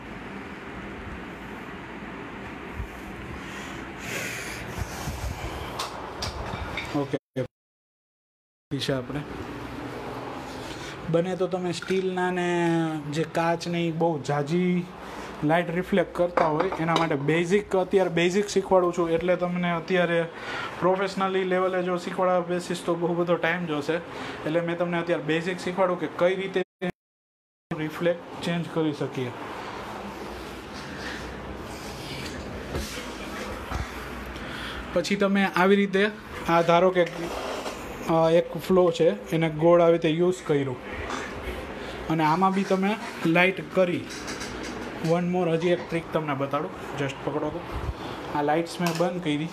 ઓકે, છે આપણે બને તો તમે સ્ટીલના ને જે કાચની બહુ ઝાઝી લાઇટ રિફ્લેક્ટ કરતા હોય એના માટે બેઝિક અત્યારે બેઝિક શીખવાડું છું. એટલે તમને અત્યારે પ્રોફેશનલી લેવલે જો શીખવાડવા બેસીસ તો બહુ બધો ટાઈમ જોશે. એટલે મેં તમને અત્યારે બેઝિક શીખવાડું કે કઈ રીતે રિફ્લેક્ટ ચેન્જ કરી શકીએ. પછી તમે આવી રીતે આ ધારો કે એક ફ્લો છે એને ગોળ આવી રીતે યુઝ કર્યું અને આમાં બી તમે લાઇટ કરી. વન મોર હજી એક ટ્રીક તમને બતાડું, જસ્ટ પકડો તો. આ લાઇટ્સ મેં બંધ કરી,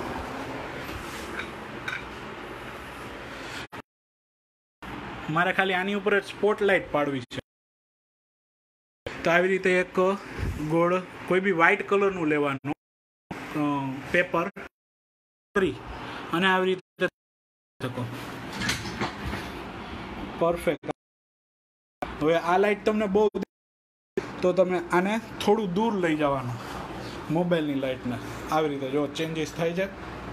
મારે ખાલી આની ઉપર જ સ્પોટ લાઇટ પાડવી છે. તો આવી રીતે એક ગોળ કોઈ બી વ્હાઇટ કલરનું લેવાનું પેપર કરી અને આવી રીતે શકો પરફેક્ટ. હવે આ લાઇટ તમને બહુ તો તમે આને થોડું દૂર લઈ જવાનું મોબાઈલની લાઇટને. આવી રીતે જો ચેન્જીસ થાય છે.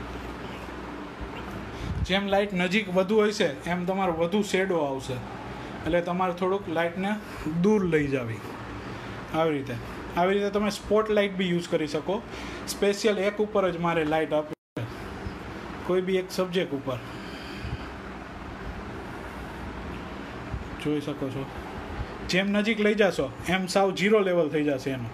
જેમ લાઇટ નજીક વધુ હોય છે એમ તમારું વધુ શેડો આવશે, એટલે તમારે થોડુંક લાઇટને દૂર લઈ જવી. આવી રીતે આવી રીતે તમે સ્પોટ લાઇટ બી યુઝ કરી શકો. સ્પેશિયલ એક ઉપર જ મારે લાઇટ આપી છે, કોઈ બી એક સબ્જેક્ટ ઉપર. જોઈ શકો છો જેમ નજીક લઈ જશો એમ સાવ ઝીરો લેવલ થઈ જશે એનું,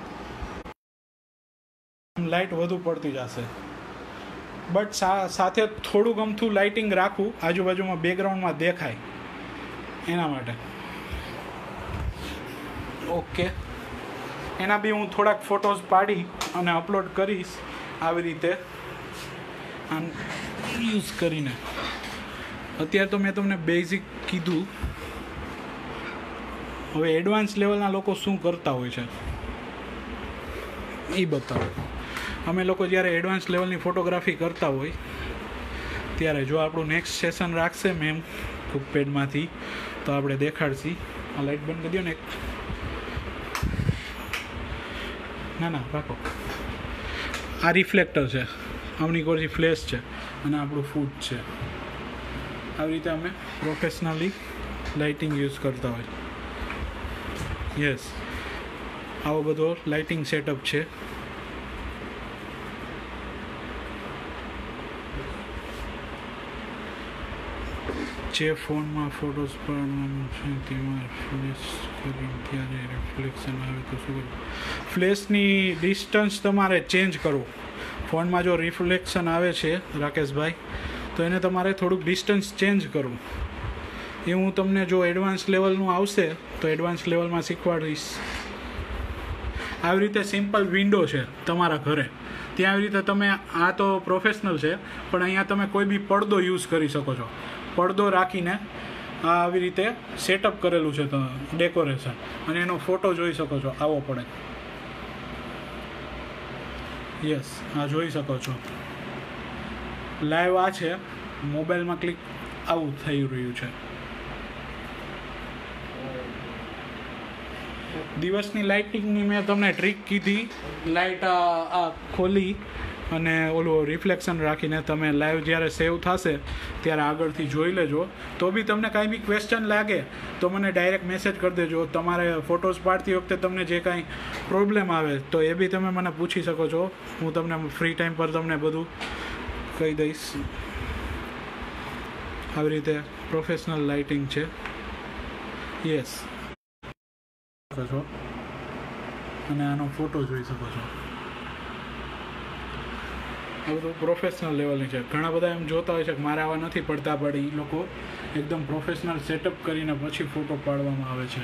લાઇટ વધુ પડતી જશે. બટ સાથે થોડું ગમતું લાઇટિંગ રાખવું, આજુબાજુમાં બેકગ્રાઉન્ડમાં દેખાય એના માટે. ઓકે, એના બી હું થોડાક ફોટોઝ પાડી અને અપલોડ કરીશ આવી રીતે આમ યુઝ કરીને. અત્યારે તો મેં તમને બેઝિક કીધું. હવે એડવાન્સ લેવલના લોકો શું કરતા હોય છે એ બતાવો. અમે લોકો જ્યારે એડવાન્સ લેવલની ફોટોગ્રાફી કરતા હોય ત્યારે જો આપણું નેક્સ્ટ સેશન રાખશે મેમ કુકપેડમાંથી તો આપણે દેખાડશી. આ લાઇટ બંધ કરી દો ને. ના ના રાખો. આ રિફ્લેક્ટર છે, આમની કોરથી ફ્લેશ છે અને આપણું ફૂડ છે. આવી રીતે અમે પ્રોફેશનલી લાઇટિંગ યુઝ કરતા હોય. યસ, આવો બધો લાઇટિંગ સેટઅપ છે. જે ફોનમાં ફોટોસ પાડવાનું છે તેમાં ફ્લેશ કરી ત્યારે રિફ્લેક્શન આવે તો શું કરવું? ફ્લેશની ડિસ્ટન્સ તમારે ચેન્જ કરવું. ફોનમાં જો રિફ્લેક્શન આવે છે રાકેશભાઈ તો એને તમારે થોડુંક ડિસ્ટન્સ ચેન્જ કરવું. એ હું તમને જો એડવાન્સ લેવલનું આવશે તો એડવાન્સ લેવલમાં શીખવાડીશ. આવી રીતે સિમ્પલ વિન્ડો છે તમારા ઘરે, ત્યાં આવી રીતે તમે, આ તો પ્રોફેશનલ છે પણ અહીંયા તમે કોઈ બી પડદો યુઝ કરી શકો છો. પડદો રાખીને આ આવી રીતે સેટઅપ કરેલું છે તો ડેકોરેશન, અને એનો ફોટો જોઈ શકો છો, આવો પડે. યસ, આ જોઈ શકો છો લાઈવ. આ છે મોબાઈલમાં ક્લિક, આવું થઈ રહ્યું છે. દિવસની લાઇટિંગની મેં તમને ટ્રીક કીધી. લાઇટ આ ખોલી અને ઓલું રિફ્લેક્શન રાખીને તમે લાઈવ જ્યારે સેવ થશે ત્યારે આગળથી જોઈ લેજો. તો બી તમને કાંઈ બી ક્વેશ્ચન લાગે તો મને ડાયરેક્ટ મેસેજ કરી દેજો. તમારે ફોટોઝ પાડતી વખતે તમને જે કાંઈ પ્રોબ્લેમ આવે તો એ બી તમે મને પૂછી શકો છો. હું તમને ફ્રી ટાઈમ પર તમને બધું કહી દઈશ. આવી રીતે પ્રોફેશનલ લાઇટિંગ છે. યસ છો અને આનો ફોટો જોઈ શકો છો. આ બધું પ્રોફેશનલ લેવલની છે. ઘણા બધા એમ જોતા હોય છે કે મારે આવા નથી પડતા, પણ એ લોકો એકદમ પ્રોફેશનલ સેટઅપ કરીને પછી ફોટો પાડવામાં આવે છે.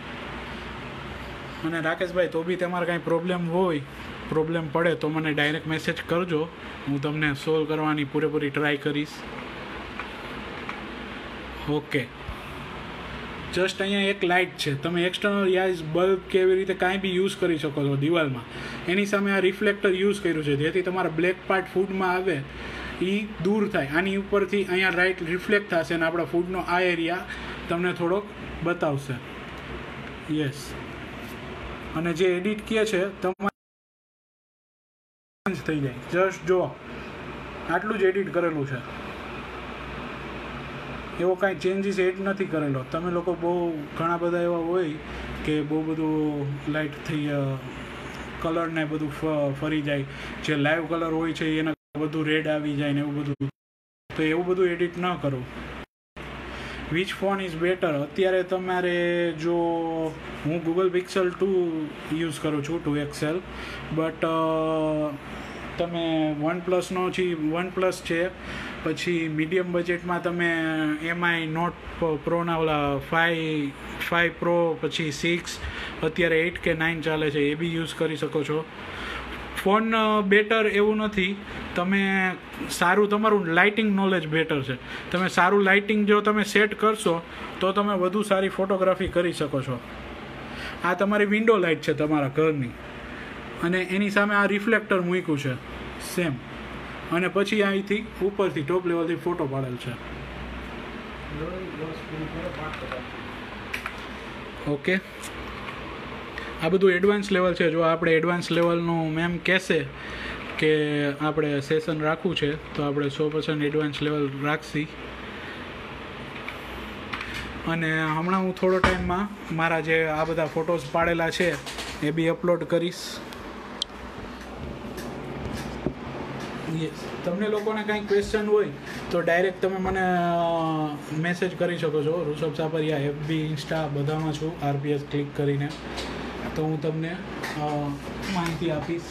અને રાકેશભાઈ, તો બી તમારે કાંઈ પ્રોબ્લેમ હોય, પ્રોબ્લેમ પડે તો મને ડાયરેક્ટ મેસેજ કરજો. હું તમને સોલ્વ કરવાની પૂરેપૂરી ટ્રાય કરીશ. ઓકે, જસ્ટ અહીંયા એક લાઇટ છે. તમે એક્સટર્નલ યાઝ બલ્બ કે એવી રીતે કાંઈ બી યુઝ કરી શકો છો દિવાલમાં. એની સામે આ રિફ્લેક્ટર યુઝ કર્યું છે જેથી તમારા બ્લેક પાર્ટ ફૂડમાં આવે એ દૂર થાય. આની ઉપરથી અહીંયા લાઇટ રિફ્લેક્ટ થશે અને આપણા ફૂડનો આ એરિયા તમને થોડોક બતાવશે. યસ, અને જે એડિટ કહે છે તમારે થઈ જાય. જસ્ટ જો આટલું જ એડિટ કરેલું છે, એવો કાંઈ ચેન્જીસ એડ નથી કરેલો. તમે લોકો બહુ ઘણા બધા એવા હોય કે બહુ બધું લાઇટથી કલર ને બધું ફરી જાય, જે લાઈવ કલર હોય છે એના બધું રેડ આવી જાય ને એવું બધું. તો એવું બધું એડિટ ન કરો. Which phone is better? અત્યારે તમારે જો હું ગૂગલ પિક્સલ ટુ યુઝ કરું છું, ટુ એક્સએલ, બટ તમે વન પ્લસનો છે, વન પ્લસ છે, પછી મીડિયમ બજેટમાં તમે એમઆઈ નોટ પ્રોના ઓલા ફાઈ ફાઈવ પ્રો, પછી સિક્સ, અત્યારે એઇટ કે નાઇન ચાલે છે, એ બી યુઝ કરી શકો છો. ફોન બેટર એવું નથી, તમે સારું, તમારું લાઇટિંગ નોલેજ બેટર છે. તમે સારું લાઇટિંગ જો તમે સેટ કરશો તો તમે વધુ સારી ફોટોગ્રાફી કરી શકો છો. આ તમારી વિન્ડો લાઇટ છે તમારા ઘરની, અને એની સામે આ રિફ્લેક્ટર મૂક્યું છે સેમ, અને પછી અહીંથી ઉપરથી ટોપ લેવલથી ફોટો પાડેલ છે. ઓકે, આ બધું એડવાન્સ લેવલ છે. જો આપણે એડવાન્સ લેવલનું મેમ કહેશે કે આપણે સેશન રાખવું છે તો આપણે સો પર્સન્ટ એડવાન્સ લેવલ રાખશી. અને હમણાં હું થોડો ટાઈમમાં મારા જે આ બધા ફોટોઝ પાડેલા છે એ બી અપલોડ કરીશ. યસ, તમને લોકોને કાંઈ ક્વેશ્ચન હોય તો ડાયરેક્ટ તમે મને મેસેજ કરી શકો છો. ઋષભ સાપરિયા એફબી, ઇન્સ્ટા બધામાં છું, આરપીએસ ક્લિક કરીને, તો હું તમને માહિતી આપીશ.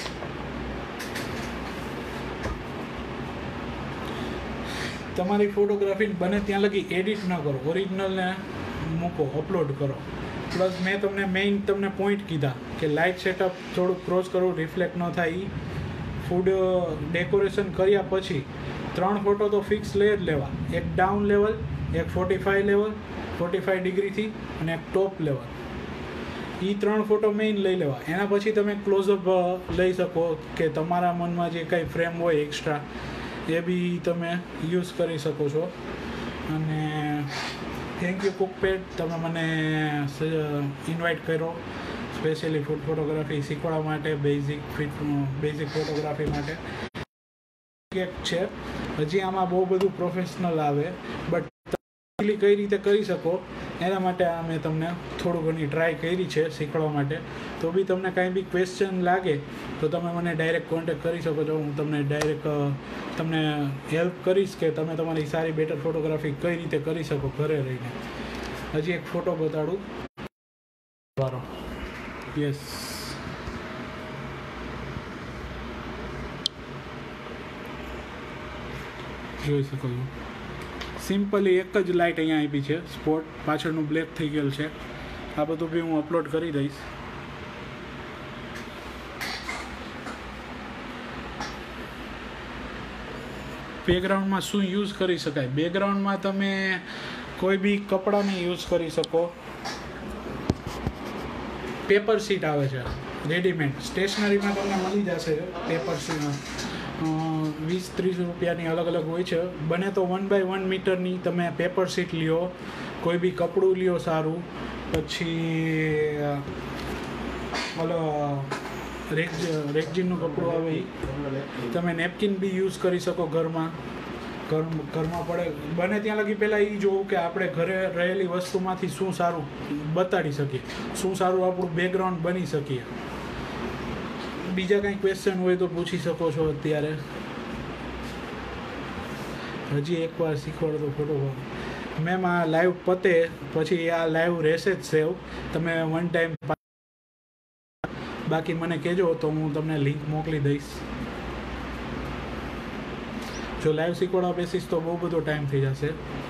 તમારી ફોટોગ્રાફી બને ત્યાં લગી એડિટ ન કરો, ઓરિજિનલને મૂકો, અપલોડ કરો. પ્લસ મેં તમને મેઇન તમને પોઈન્ટ કીધા કે લાઇટ સેટઅપ થોડુંક ક્રોસ કરવું, રિફ્લેક્ટ ન થાય. ફૂડ ડેકોરેશન કર્યા પછી ત્રણ ફોટો તો ફિક્સ લઈ જ લેવા. એક ડાઉન લેવલ, એક forty five level, forty five ડિગ્રીથી, અને એક ટોપ લેવલ. એ ત્રણ ફોટો મેઇન લઈ લેવા. એના પછી તમે ક્લોઝઅપ લઈ શકો કે તમારા મનમાં જે કાંઈ ફ્રેમ હોય એક્સ્ટ્રા એ બી તમે યુઝ કરી શકો છો. અને થેન્ક યુ કુકપેડ, તમે મને ઇન્વાઇટ કર્યો સ્પેશિયલી ફૂડ ફોટોગ્રાફી શીખવાડવા માટે, બેઝિક ફિટ બેઝિક ફોટોગ્રાફી માટે. એક છે હજી આમાં બહુ બધું પ્રોફેશનલ આવે, બટ કઈ રીતે કરી શકો એના માટે આ મેં તમને થોડું ઘણી ટ્રાય કરી છે શીખવાડવા માટે. તો બી તમને કાંઈ બી ક્વેશ્ચન લાગે તો તમે મને ડાયરેક્ટ કોન્ટેક્ટ કરી શકો છો. હું તમને ડાયરેક્ટ તમને હેલ્પ કરીશ કે તમે તમારી સારી બેટર ફોટોગ્રાફી કઈ રીતે કરી શકો ઘરે રહીને. હજી એક ફોટો બતાડું મારો. યસ, જોઈ શકો છો સિમ્પલી એક જ લાઇટ અહીંયા આપી છે, સ્પોટ પાછળનું બ્લેક થઈ ગયેલ છે. આ બધું બી હું અપલોડ કરી દઈશ. બેકગ્રાઉન્ડમાં શું યુઝ કરી શકાય? બેકગ્રાઉન્ડમાં તમે કોઈ બી કપડાને યુઝ કરી શકો. પેપર સીટ આવે છે રેડીમેડ, સ્ટેશનરીમાં તમને મળી જશે. પેપર સીટ વીસ ત્રીસ રૂપિયાની અલગ અલગ હોય છે. બને તો વન બાય વન મીટરની તમે પેપર સીટ લ્યો, કોઈ બી કપડું લ્યો સારું. પછી ઓલો રેક રેકજીનનું કપડું આવે એ તમે નેપકિન બી યુઝ કરી શકો ઘરમાં. ઘર ઘરમાં પડે બને ત્યાં લગી પહેલાં એ જોવું કે આપણે ઘરે રહેલી વસ્તુમાંથી શું સારું બતાડી શકીએ, શું સારું આપણું બેકગ્રાઉન્ડ બની શકીએ. બીજા કંઈ ક્વેશ્ચન હોય તો પૂછી શકો છો અત્યારે. હજી એકવાર શીખવાડો ફોટો. મેમ આ લાઈવ પતે પછી આ લાઈવ રહેશે જ સેવ. તમે વન ટાઈમ બાકી મને કહેજો તો હું તમને લિંક મોકલી દઈશ. જો લાઈવ શીખવાડવા બેસીશ તો બહુ બધો ટાઈમ થઈ જશે.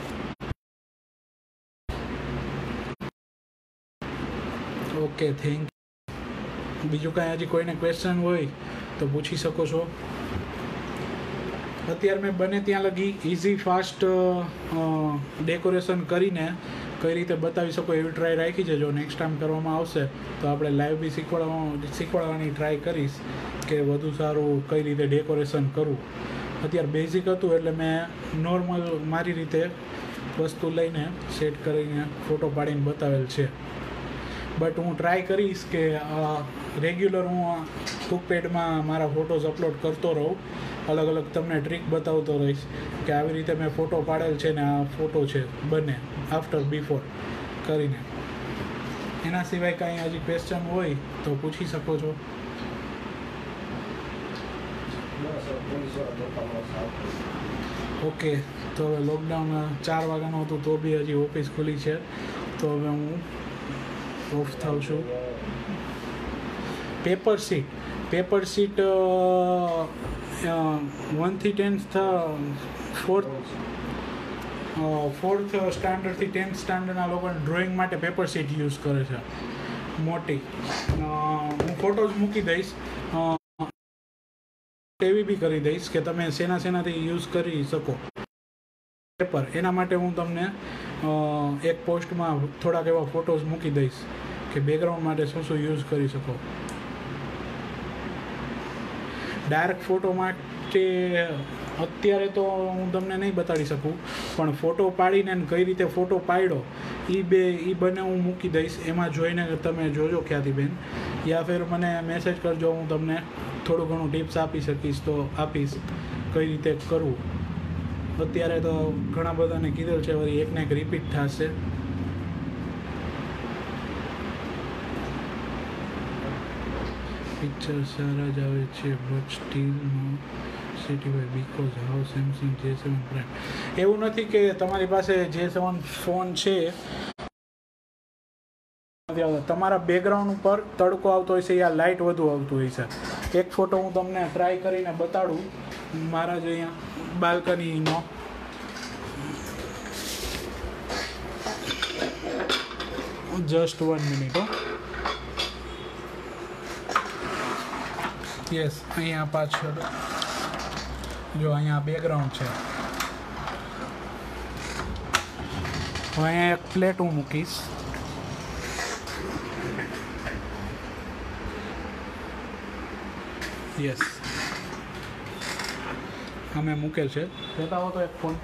Okay, thank you. બીજું કાંઈ હજી કોઈને ક્વેશ્ચન હોય તો પૂછી શકો છો. અત્યારે મેં બને ત્યાં લગી ઇઝી ફાસ્ટ ડેકોરેશન કરીને કઈ રીતે બતાવી શકો એવી ટ્રાય રાખી છે. જો નેક્સ્ટ ટાઈમ કરવામાં આવશે તો આપણે લાઈવ બી શીખવાડવા શીખવાડવાની ટ્રાય કરીશ કે વધુ સારું કઈ રીતે ડેકોરેશન કરવું. અત્યારે બેઝિક હતું એટલે મેં નોર્મલ મારી રીતે વસ્તુ લઈને સેટ કરીને ફોટો પાડીને બતાવેલ છે. બટ હું ટ્રાય કરીશ કે રેગ્યુલર હું કુકપેડમાં મારા ફોટોઝ અપલોડ કરતો રહું, અલગ અલગ તમને ટ્રીક બતાવતો રહીશ કે આવી રીતે મેં ફોટો પાડેલ છે ને આ ફોટો છે બંને આફ્ટર બિફોર કરીને. એના સિવાય કાંઈ હજી ક્વેશ્ચન હોય તો પૂછી શકો છો. ઓકે, તો હવે લોકડાઉન ચાર વાગ્યાનું હતું તો બી હજી ઓફિસ ખુલી છે, તો હવે હું ઓફ થાઉં છું. પેપર સીટ પેપર સીટ વનથી ટેન્થ ફોર્થ ફોર્થ સ્ટાન્ડર્ડથી ટેન્થ સ્ટાન્ડર્ડના લોકોને ડ્રોઈંગ માટે પેપર સીટ યુઝ કરે છે મોટી. હું ફોટોઝ મૂકી દઈશ, એવી બી કરી દઈશ કે તમે શેના શેનાથી યુઝ કરી શકો પેપર. એના માટે હું તમને એક પોસ્ટમાં થોડાક એવા ફોટોઝ મૂકી દઈશ કે બેકગ્રાઉન્ડ માટે શું શું યુઝ કરી શકો. ડાર્ક ફોટો માટે અત્યારે તો હું તમને નહીં બતાડી શકું, પણ ફોટો પાડીને કઈ રીતે ફોટો પાડ્યો એ બે એ બંને હું મૂકી દઈશ. એમાં જોઈને તમે જોજો ખ્યાતિબેન, યા ફિર મને મેસેજ કરજો, હું તમને થોડું ઘણું ટિપ્સ આપી શકીશ તો આપીશ કઈ રીતે કરવું. અત્યારે તો ઘણા બધાને કીધેલ છે, વળી એકને એક રિપીટ થશે. પિક્ચર સારા જ આવે છે but still no satisfy because how Samsung જે સેવન પ્રાઇમ. એવું નથી કે તમારી પાસે જે સેવન ફોન છે તમારા બેકગ્રાઉન્ડ ઉપર તડકો આવતો હોય છે યા લાઇટ વધુ આવતું હોય છે. એક ફોટો હું તમને ટ્રાય કરીને બતાડું મારા જ અહીંયા બાલ્કનીનો. Just one minute. યસ, અહીંયા પાછળ જો અહીંયા બેકગ્રાઉન્ડ છે. હવે અહીંયા એક પ્લેટ હું મૂકીશ. યસ, અમે મૂકેલ છે. લેતા આવો તો એક ફોન.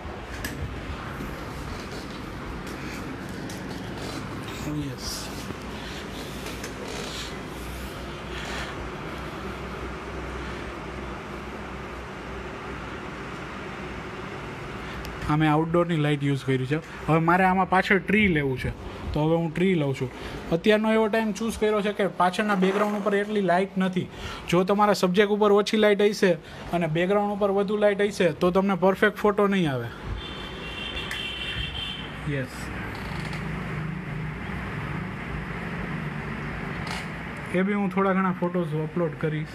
યસ, અમે આઉટડોરની લાઇટ યુઝ કરી છે. હવે મારે આમાં પાછળ ટ્રી લેવું છે તો હવે હું ટ્રી લઉં છું. અત્યારનો એવો ટાઈમ ચૂઝ કર્યો છે કે પાછળના બેકગ્રાઉન્ડ ઉપર એટલી લાઇટ નથી. જો તમારા સબ્જેક્ટ ઉપર ઓછી લાઇટ હશે અને બેકગ્રાઉન્ડ ઉપર વધુ લાઇટ હશે તો તમને પરફેક્ટ ફોટો નહીં આવે. યસ, એ બી હું થોડા ઘણા ફોટોઝ અપલોડ કરીશ.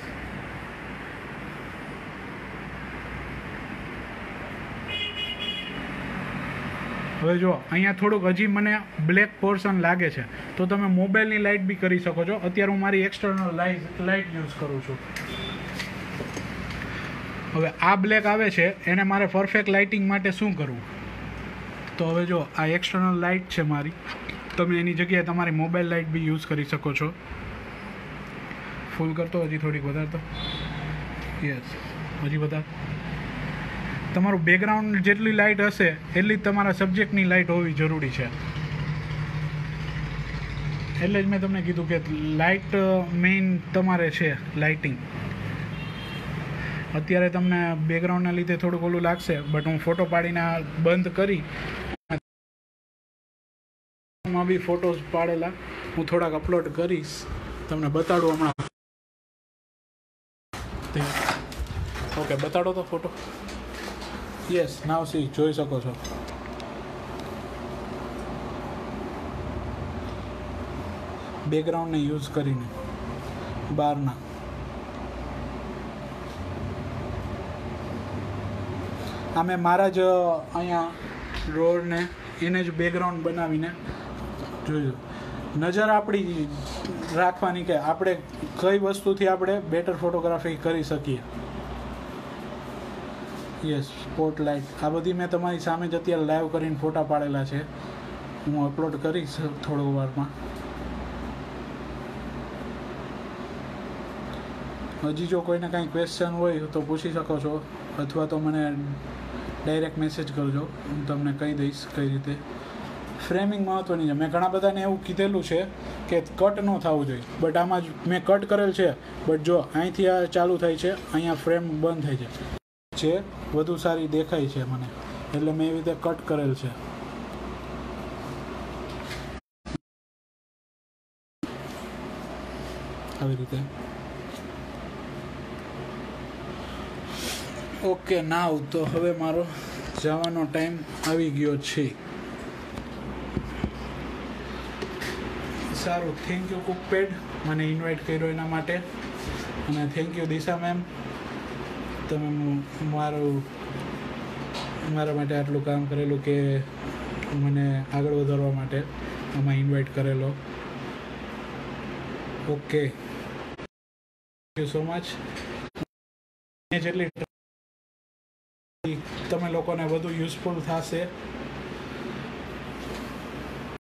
હવે જો અહીંયા થોડુંક હજી મને બ્લેક પોર્શન લાગે છે, તો તમે મોબાઈલની લાઇટ બી કરી શકો છો. અત્યારે હું મારી એક્સટર્નલ લાઇટ લાઇટ યુઝ કરું છું. હવે આ બ્લેક આવે છે, એને મારે પરફેક્ટ લાઇટિંગ માટે શું કરવું? તો હવે જો આ એક્સટર્નલ લાઇટ છે મારી, તમે એની જગ્યાએ તમારી મોબાઈલ લાઇટ બી યુઝ કરી શકો છો. ફૂલ કરતો, હજી થોડીક વધારતો. યસ, હજી વધારે. તમારું બેકગ્રાઉન્ડ જેટલી લાઇટ હશે એટલી જ તમારા સબ્જેક્ટની લાઇટ હોવી જરૂરી છે. એટલે જ મેં તમને કીધું કે લાઇટ મેઇન તમારે છે. લાઇટિંગ અત્યારે તમને બેકગ્રાઉન્ડના લીધે થોડુંક ઓલું લાગશે, બટ હું ફોટો પાડીને બંધ કરી માં બી ફોટોઝ પાડેલા હું થોડાક અપલોડ કરીશ, તમને બતાડું હમણાં. ઓકે, બતાડો તો ફોટો. યસ, નાવ સી, જોઈ શકો છો. બેકગ્રાઉન્ડને યુઝ કરીને બહારના આ મેં મારા જ અહીંયા રોડને એને જ બેકગ્રાઉન્ડ બનાવીને જોયું. નજર આપણી રાખવાની કે આપણે કઈ વસ્તુથી આપણે બેટર ફોટોગ્રાફી કરી શકીએ. યસ, સ્પોટલાઇટ આ બધી મેં તમારી સામે જ અત્યારે લાઈવ કરીને ફોટા પાડેલા છે. હું અપલોડ કરીશ થોડો વારમાં. હજી જો કોઈને કાંઈ ક્વેશ્ચન હોય તો પૂછી શકો છો, અથવા તો મને ડાયરેક્ટ મેસેજ કરજો, હું તમને કહી દઈશ કઈ રીતે. ફ્રેમિંગ મહત્ત્વની છે. મેં ઘણા બધાને એવું કીધેલું છે કે કટ ન થવું જોઈએ, બટ આમાં જ મેં કટ કરેલ છે. બટ જો અહીંથી આ ચાલુ થાય છે, અહીંયા ફ્રેમ બંધ થાય છે, જે વધુ સારી દેખાય છે મને, એટલે મેં એવી રીતે કટ કરેલ છે. આવી રીતે. ઓકે, નાવ તો હવે મારો જવાનો ટાઈમ આવી ગયો છે. સારું, થેન્ક યુ કુકપેડ મને ઇન્વાઇટ કર્યો એના માટે, અને થેન્ક યુ દિશા મેમ, તમે મારું મારા માટે આટલું કામ કરેલું કે મને આગળ વધારવા માટે આમાં ઇન્વાઇટ કરેલો. Okay, thank you so much. જેટલી તમે લોકોને વધુ યુઝફુલ થશે